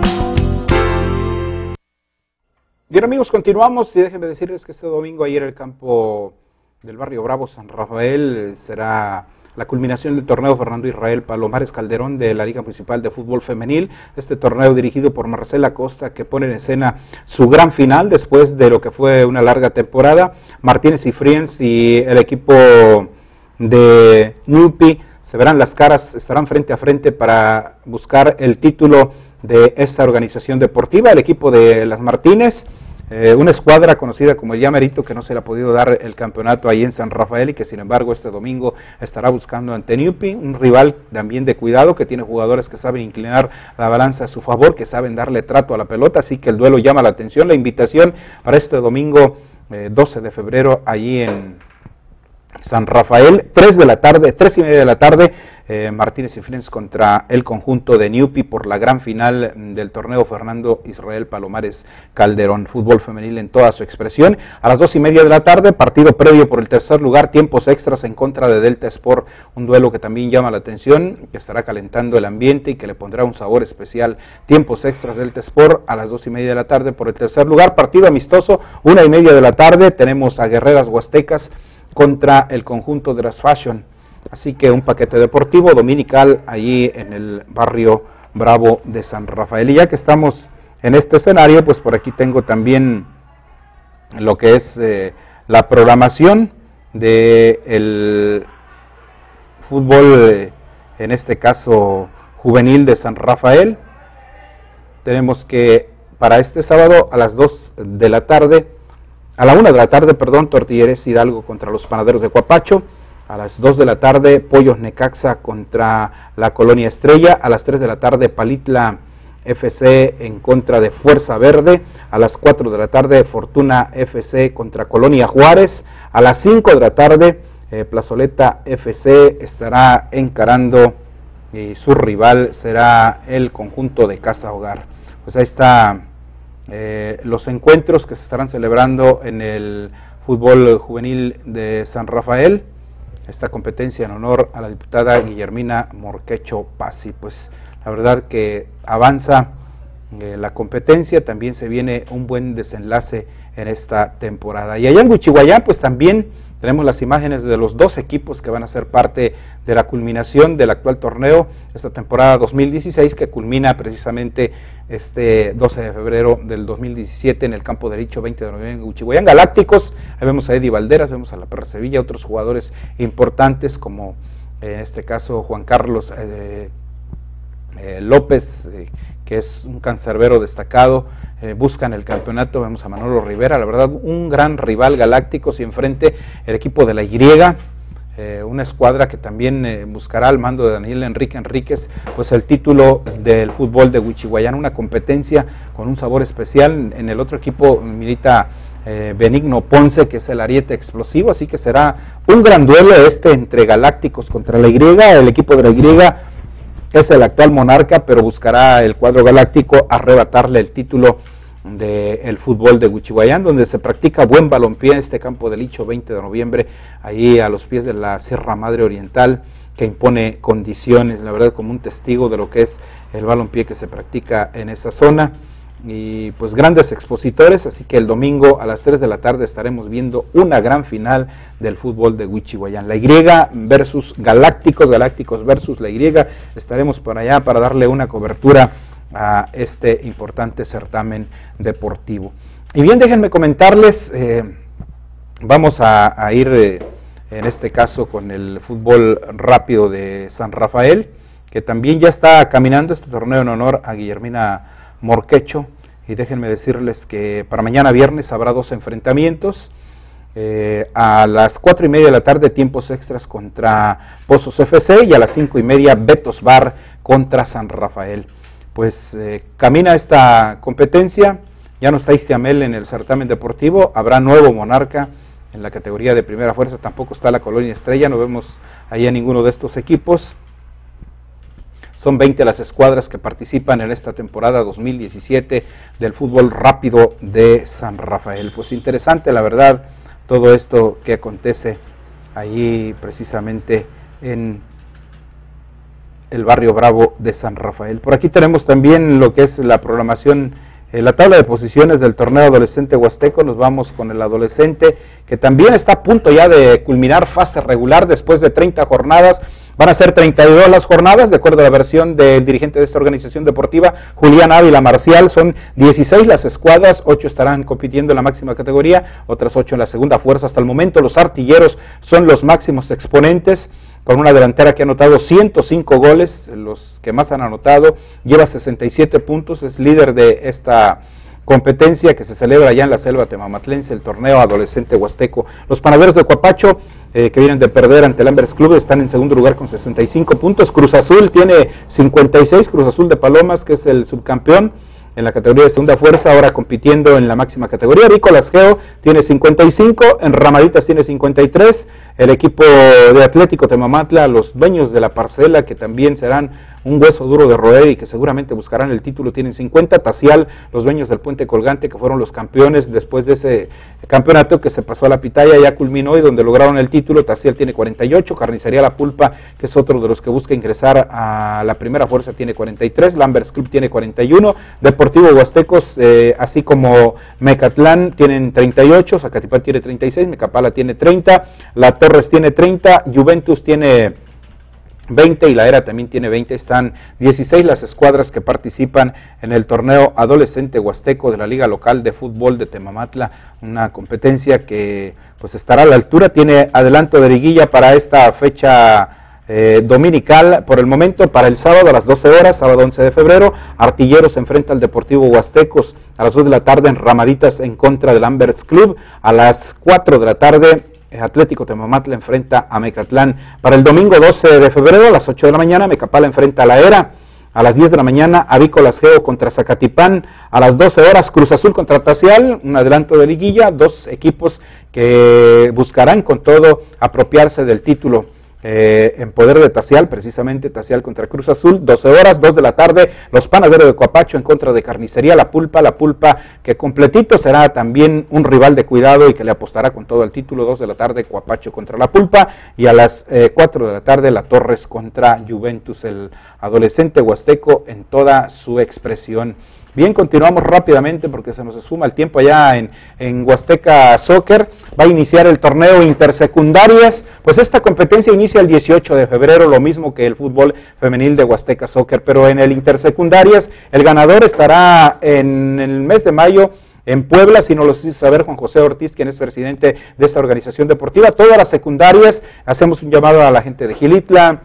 Speaker 1: Bien amigos, continuamos y déjenme decirles que este domingo ahí en el campo del barrio Bravo San Rafael será la culminación del torneo Fernando Israel Palomares Calderón de la Liga Municipal de Fútbol Femenil. Este torneo dirigido por Marcela Costa, que pone en escena su gran final después de lo que fue una larga temporada. Martínez y Friends y el equipo de Nupi se verán las caras, estarán frente a frente para buscar el título de esta organización deportiva. El equipo de las Martínez, eh, una escuadra conocida como el Llamerito, que no se le ha podido dar el campeonato ahí en San Rafael y que sin embargo este domingo estará buscando ante Nupi, un rival también de cuidado, que tiene jugadores que saben inclinar la balanza a su favor, que saben darle trato a la pelota, así que el duelo llama la atención. La invitación para este domingo eh, doce de febrero allí en San Rafael, tres de la tarde, tres y media de la tarde, eh, Martínez y Friends contra el conjunto de Newpi por la gran final del torneo Fernando Israel Palomares Calderón, fútbol femenil en toda su expresión. A las dos y media de la tarde, partido previo por el tercer lugar, tiempos extras en contra de Delta Sport, un duelo que también llama la atención, que estará calentando el ambiente y que le pondrá un sabor especial. Tiempos extras Delta Sport a las dos y media de la tarde por el tercer lugar, partido amistoso, una y media de la tarde, tenemos a Guerreras Huastecas contra el conjunto de las Fashion. Así que un paquete deportivo dominical allí en el barrio Bravo de San Rafael. Y ya que estamos en este escenario, pues por aquí tengo también lo que es eh, la programación del fútbol, eh, en este caso juvenil de San Rafael. Tenemos que para este sábado a las dos de la tarde, a la una de la tarde, perdón, Tortilleres Hidalgo contra los Panaderos de Cuapacho. A las dos de la tarde, Pollos Necaxa contra la Colonia Estrella. A las tres de la tarde, Palitla F C en contra de Fuerza Verde. A las cuatro de la tarde, Fortuna F C contra Colonia Juárez. A las cinco de la tarde, eh, Plazoleta F C estará encarando y su rival será el conjunto de Casa Hogar. Pues ahí está eh, los encuentros que se estarán celebrando en el fútbol juvenil de San Rafael. Esta competencia en honor a la diputada Guillermina Morquecho Pasi. Pues la verdad que avanza eh, la competencia, también se viene un buen desenlace en esta temporada. Y allá en Huichihuayán pues también tenemos las imágenes de los dos equipos que van a ser parte de la culminación del actual torneo, esta temporada dos mil dieciséis, que culmina precisamente este doce de febrero del dos mil diecisiete en el campo derecho veinte de noviembre en Huichihuayán. Galácticos, ahí vemos a Eddie Valderas, vemos a la Perra Sevilla, otros jugadores importantes como eh, en este caso Juan Carlos eh, eh, López, eh, que es un cancerbero destacado, eh, buscan el campeonato. Vemos a Manolo Rivera, la verdad un gran rival. Galácticos, y enfrente el equipo de la Y, eh, una escuadra que también eh, buscará al mando de Daniel Enrique Enríquez pues el título del fútbol de Huichihuayán, una competencia con un sabor especial. En el otro equipo milita eh, Benigno Ponce, que es el ariete explosivo, así que será un gran duelo este entre Galácticos contra la Y. El equipo de la Y es el actual monarca, pero buscará el cuadro galáctico arrebatarle el título del fútbol de Huichihuayán, donde se practica buen balompié en este campo del Licho veinte de noviembre, ahí a los pies de la Sierra Madre Oriental, que impone condiciones, la verdad, como un testigo de lo que es el balompié que se practica en esa zona. Y pues grandes expositores, así que el domingo a las tres de la tarde estaremos viendo una gran final del fútbol de Huichihuayán. La Y versus Galácticos, Galácticos versus la Y. Estaremos por allá para darle una cobertura a este importante certamen deportivo. Y bien, déjenme comentarles, eh, vamos a, a ir eh, en este caso con el fútbol rápido de San Rafael, que también ya está caminando este torneo en honor a Guillermina Morquecho, y déjenme decirles que para mañana viernes habrá dos enfrentamientos. Eh, a las cuatro y media de la tarde, tiempos extras contra Pozos F C, y a las cinco y media Betos Bar contra San Rafael. Pues eh, camina esta competencia, ya no está Istiamel en el certamen deportivo, habrá nuevo monarca en la categoría de primera fuerza, tampoco está la Colonia Estrella, no vemos ahí a ninguno de estos equipos. Son veinte las escuadras que participan en esta temporada dos mil diecisiete del fútbol rápido de San Rafael. Pues interesante, la verdad, todo esto que acontece allí precisamente en el barrio Bravo de San Rafael. Por aquí tenemos también lo que es la programación, eh, la tabla de posiciones del torneo adolescente huasteco. Nos vamos con el adolescente, que también está a punto ya de culminar fase regular después de treinta jornadas. Van a ser treinta y dos las jornadas, de acuerdo a la versión del dirigente de esta organización deportiva, Julián Ávila Marcial. Son dieciséis las escuadras, ocho estarán compitiendo en la máxima categoría, otras ocho en la segunda fuerza. Hasta el momento los artilleros son los máximos exponentes, con una delantera que ha anotado ciento cinco goles, los que más han anotado, lleva sesenta y siete puntos, es líder de esta competencia que se celebra allá en la selva temamatlense, el torneo adolescente huasteco. Los Panaderos de Cuapacho, eh, que vienen de perder ante el Ambers Club, están en segundo lugar con sesenta y cinco puntos. Cruz Azul tiene cincuenta y seis, Cruz Azul de Palomas, que es el subcampeón, en la categoría de segunda fuerza, ahora compitiendo en la máxima categoría. Avícolas Geo tiene cincuenta y cinco, Enramaditas tiene cincuenta y tres, el equipo de Atlético Temamatla, los dueños de la parcela, que también serán un hueso duro de roer y que seguramente buscarán el título, tienen cincuenta. Tacial, los dueños del Puente Colgante, que fueron los campeones después de ese campeonato que se pasó a la pitaya, ya culminó y donde lograron el título. Tacial tiene cuarenta y ocho, Carnicería La Pulpa, que es otro de los que busca ingresar a la primera fuerza, tiene cuarenta y tres, Lambers Club tiene cuarenta y uno, Deportivo Huastecos, eh, así como Mecatlán tienen treinta y ocho, Zacatipán tiene treinta y seis, Mecapala tiene treinta, La Torres tiene treinta, Juventus tiene veinte y la Era también tiene veinte. Están dieciséis las escuadras que participan en el torneo adolescente huasteco de la Liga Local de Fútbol de Temamatla, una competencia que pues estará a la altura. Tiene adelanto de liguilla para esta fecha eh, dominical. Por el momento, para el sábado a las doce horas, sábado once de febrero, Artilleros se enfrenta al Deportivo Huastecos. A las dos de la tarde, Enramaditas en contra del Lambers Club. A las cuatro de la tarde, Atlético Temamatla enfrenta a Mecatlán. Para el domingo doce de febrero, a las ocho de la mañana, Mecapala enfrenta a La Era. A las diez de la mañana, Avícolas Geo contra Zacatipán. A las doce horas, Cruz Azul contra Tacial, un adelanto de liguilla, dos equipos que buscarán con todo apropiarse del título. Eh, en poder de Tacial, precisamente Tacial contra Cruz Azul, doce horas, dos de la tarde, los Panaderos de Coapacho en contra de Carnicería La Pulpa, La Pulpa que completito será también un rival de cuidado y que le apostará con todo al título. Dos de la tarde, Coapacho contra La Pulpa, y a las eh, cuatro de la tarde, La Torres contra Juventus, el adolescente huasteco en toda su expresión. Bien, continuamos rápidamente porque se nos esfuma el tiempo allá en, en Huasteca Soccer. Va a iniciar el torneo intersecundarias, pues esta competencia inicia el dieciocho de febrero, lo mismo que el fútbol femenil de Huasteca Soccer, pero en el intersecundarias el ganador estará en el mes de mayo en Puebla, si no lo hizo saber Juan José Ortiz, quien es presidente de esta organización deportiva. Todas las secundarias, hacemos un llamado a la gente de Xilitla,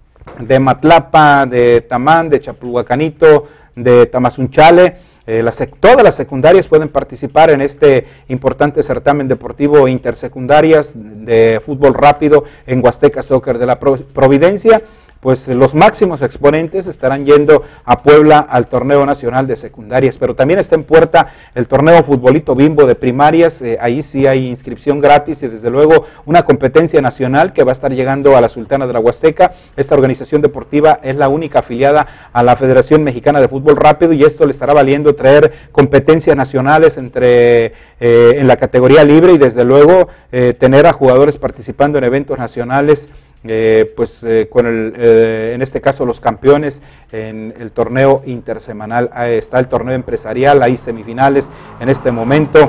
Speaker 1: de Matlapa, de Tamán, de Chapulhuacanito, de Tamazunchale, eh, las, todas las secundarias pueden participar en este importante certamen deportivo intersecundarias de fútbol rápido en Huasteca Soccer de la Providencia. Pues los máximos exponentes estarán yendo a Puebla al torneo nacional de secundarias, pero también está en puerta el torneo Futbolito Bimbo de primarias. Eh, ahí sí hay inscripción gratis y desde luego una competencia nacional que va a estar llegando a la Sultana de la Huasteca. Esta organización deportiva es la única afiliada a la Federación Mexicana de Fútbol Rápido y esto le estará valiendo traer competencias nacionales entre eh, en la categoría libre y desde luego eh, tener a jugadores participando en eventos nacionales. Eh, pues eh, con el, eh, en este caso los campeones en el torneo intersemanal. Ahí está el torneo empresarial, hay semifinales en este momento,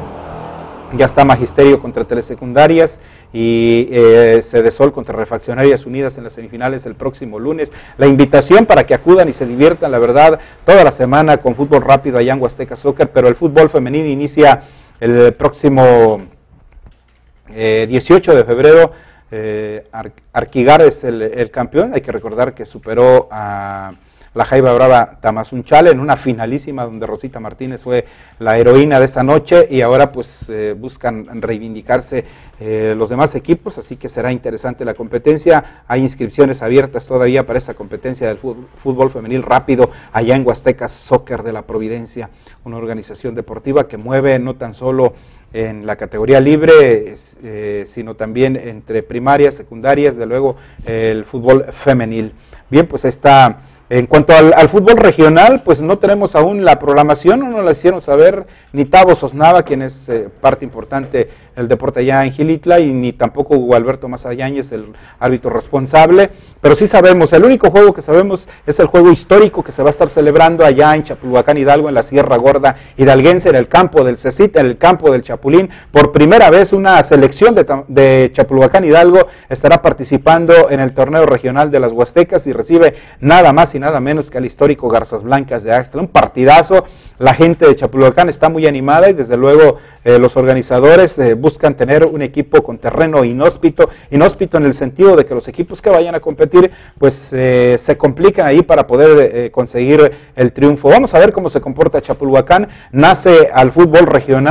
Speaker 1: ya está Magisterio contra Telesecundarias y eh, Cedesol contra Refaccionarias Unidas en las semifinales el próximo lunes. La invitación para que acudan y se diviertan, la verdad, toda la semana con fútbol rápido allá en Huasteca Soccer, pero el fútbol femenino inicia el próximo eh, dieciocho de febrero. Eh, Ar Arquigar es el, el campeón. Hay que recordar que superó a la Jaiba Brava Tamazunchale en una finalísima donde Rosita Martínez fue la heroína de esta noche y ahora pues eh, buscan reivindicarse eh, los demás equipos, así que será interesante la competencia. Hay inscripciones abiertas todavía para esa competencia del fútbol, fútbol femenil rápido allá en Huasteca Soccer de la Providencia, una organización deportiva que mueve no tan solo en la categoría libre, eh, sino también entre primarias, secundarias, de luego eh, el fútbol femenil. Bien, pues está. En cuanto al, al fútbol regional, pues no tenemos aún la programación, no nos la hicieron saber ni Tavo Sosnava, quien es eh, parte importante del deporte allá en Xilitla, y ni tampoco Hugo Alberto Mazayañez, el árbitro responsable, pero sí sabemos, el único juego que sabemos es el juego histórico que se va a estar celebrando allá en Chapulhuacán Hidalgo, en la Sierra Gorda Hidalguense, en el campo del Cecit, en el campo del Chapulín. Por primera vez una selección de, de Chapulhuacán Hidalgo estará participando en el torneo regional de las Huastecas y recibe nada más y nada menos que al histórico Garzas Blancas de Axtla. Un partidazo, la gente de Chapulhuacán está muy animada y desde luego eh, los organizadores eh, buscan tener un equipo con terreno inhóspito, inhóspito en el sentido de que los equipos que vayan a competir pues eh, se complican ahí para poder eh, conseguir el triunfo. Vamos a ver cómo se comporta Chapulhuacán. Nace al fútbol regional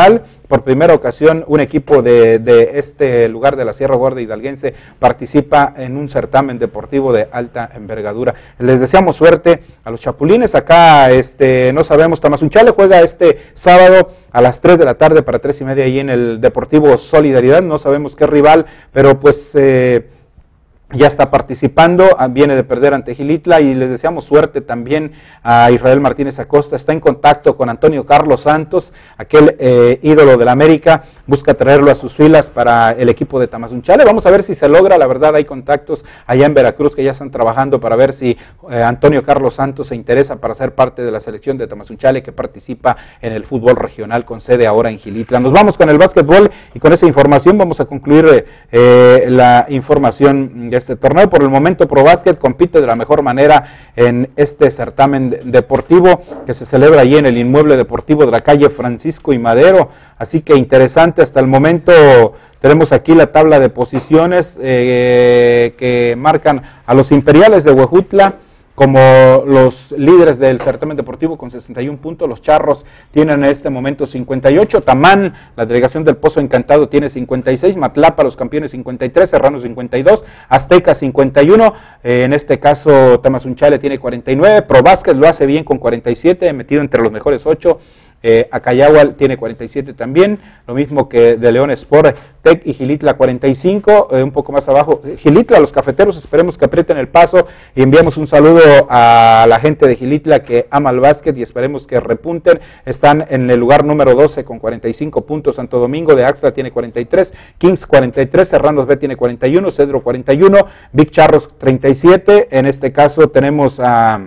Speaker 1: por primera ocasión un equipo de, de este lugar de la Sierra Gorda hidalguense participa en un certamen deportivo de alta envergadura. Les deseamos suerte a los chapulines. Acá este, no sabemos, Tamazunchale juega este sábado a las tres de la tarde para tres y media ahí en el Deportivo Solidaridad. No sabemos qué rival, pero pues eh, ya está participando, viene de perder ante Xilitla, y les deseamos suerte también a Israel Martínez Acosta. Está en contacto con Antonio Carlos Santos, aquel eh, ídolo del América, busca traerlo a sus filas para el equipo de Tamazunchale. Vamos a ver si se logra. La verdad, hay contactos allá en Veracruz que ya están trabajando para ver si eh, Antonio Carlos Santos se interesa para ser parte de la selección de Tamazunchale, que participa en el fútbol regional con sede ahora en Xilitla. Nos vamos con el básquetbol, y con esa información vamos a concluir eh, la información de este torneo. Por el momento, ProBásquet compite de la mejor manera en este certamen deportivo que se celebra allí en el inmueble deportivo de la calle Francisco y Madero. Así que interesante hasta el momento. Tenemos aquí la tabla de posiciones eh, que marcan a los Imperiales de Huejutla como los líderes del certamen deportivo con sesenta y un puntos. Los Charros tienen en este momento cincuenta y ocho, Tamán, la delegación del Pozo Encantado, tiene cincuenta y seis, Matlapa, los campeones, cincuenta y tres, Serrano cincuenta y dos, Azteca cincuenta y uno, eh, en este caso Tamazunchale tiene cuarenta y nueve, ProBásquet lo hace bien con cuarenta y siete, metido entre los mejores ocho. Eh, Acayahual tiene cuarenta y siete también, lo mismo que de León Sport, Tec y Xilitla cuarenta y cinco, eh, un poco más abajo Xilitla, los cafeteros, esperemos que aprieten el paso, y enviamos un saludo a la gente de Xilitla que ama el básquet y esperemos que repunten. Están en el lugar número doce con cuarenta y cinco puntos, Santo Domingo de Axtla tiene cuarenta y tres, Kings cuarenta y tres, Serranos B tiene cuarenta y uno, Cedro cuarenta y uno, Big Charros treinta y siete, en este caso tenemos a...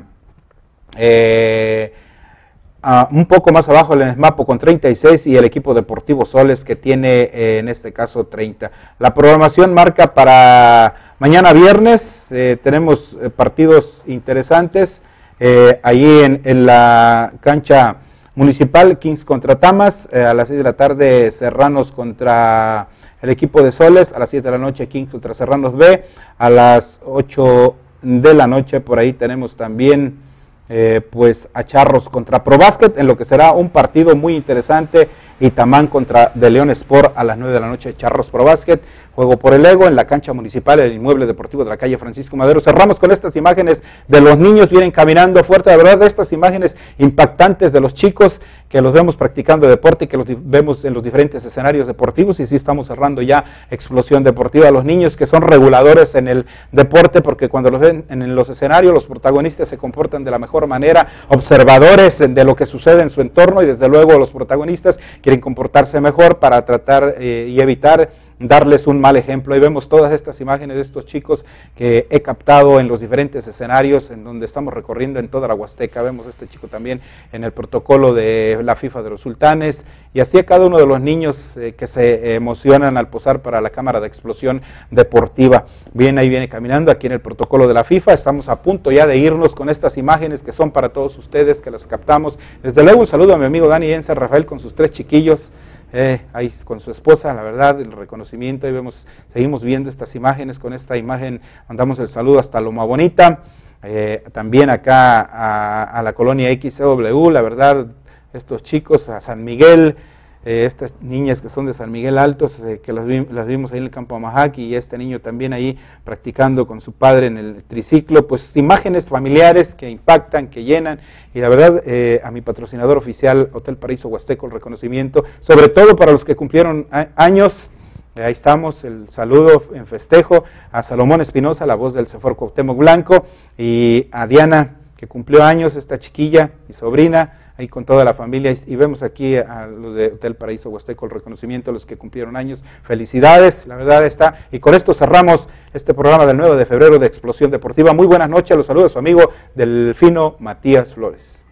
Speaker 1: Eh, Uh, un poco más abajo el Esmapo con treinta y seis, y el equipo deportivo Soles que tiene eh, en este caso treinta. La programación marca para mañana viernes, eh, tenemos eh, partidos interesantes, eh, allí en, en la cancha municipal, Kings contra Tamas, eh, a las seis de la tarde Serranos contra el equipo de Soles, a las siete de la noche Kings contra Serranos B, a las ocho de la noche por ahí tenemos también Eh, pues a Charros contra ProBásquet, en lo que será un partido muy interesante, y Tamán contra de León Sport a las nueve de la noche, Charros ProBásquet, juego por el ego en la cancha municipal, el inmueble deportivo de la calle Francisco Madero. Cerramos con estas imágenes de los niños, vienen caminando fuerte, la verdad, estas imágenes impactantes de los chicos que los vemos practicando deporte y que los vemos en los diferentes escenarios deportivos, y sí estamos cerrando ya Explosión Deportiva. Los niños que son reguladores en el deporte, porque cuando los ven en los escenarios, los protagonistas se comportan de la mejor manera, observadores de lo que sucede en su entorno, y desde luego los protagonistas quieren comportarse mejor para tratar eh, y evitar darles un mal ejemplo. Ahí vemos todas estas imágenes de estos chicos que he captado en los diferentes escenarios en donde estamos recorriendo en toda la Huasteca. Vemos a este chico también en el protocolo de la FIFA de los Sultanes, y así a cada uno de los niños eh, que se emocionan al posar para la cámara de Explosión Deportiva. Bien, ahí viene caminando aquí en el protocolo de la FIFA. Estamos a punto ya de irnos con estas imágenes que son para todos ustedes, que las captamos. Desde luego un saludo a mi amigo Dani Enza Rafael con sus tres chiquillos, Eh, ahí con su esposa, la verdad, el reconocimiento. Ahí vemos, seguimos viendo estas imágenes. Con esta imagen mandamos el saludo hasta Loma Bonita, eh, también acá a, a la colonia X C W, la verdad, estos chicos, a San Miguel, eh, estas niñas que son de San Miguel Altos, eh, que las, vi, las vimos ahí en el campo Amajaki, y este niño también ahí practicando con su padre en el triciclo. Pues imágenes familiares que impactan, que llenan, y la verdad eh, a mi patrocinador oficial Hotel Paraíso Huasteco el reconocimiento, sobre todo para los que cumplieron a, años. Eh, ahí estamos, el saludo en festejo a Salomón Espinosa, la voz del Cefor Cuauhtémoc Blanco, y a Diana, que cumplió años, esta chiquilla y sobrina, ahí con toda la familia. Y vemos aquí a los de Hotel Paraíso Huasteco el reconocimiento a los que cumplieron años. Felicidades, la verdad está. Y con esto cerramos este programa del nueve de febrero de Explosión Deportiva. Muy buenas noches, los saludos a su amigo Delfino Matías Flores.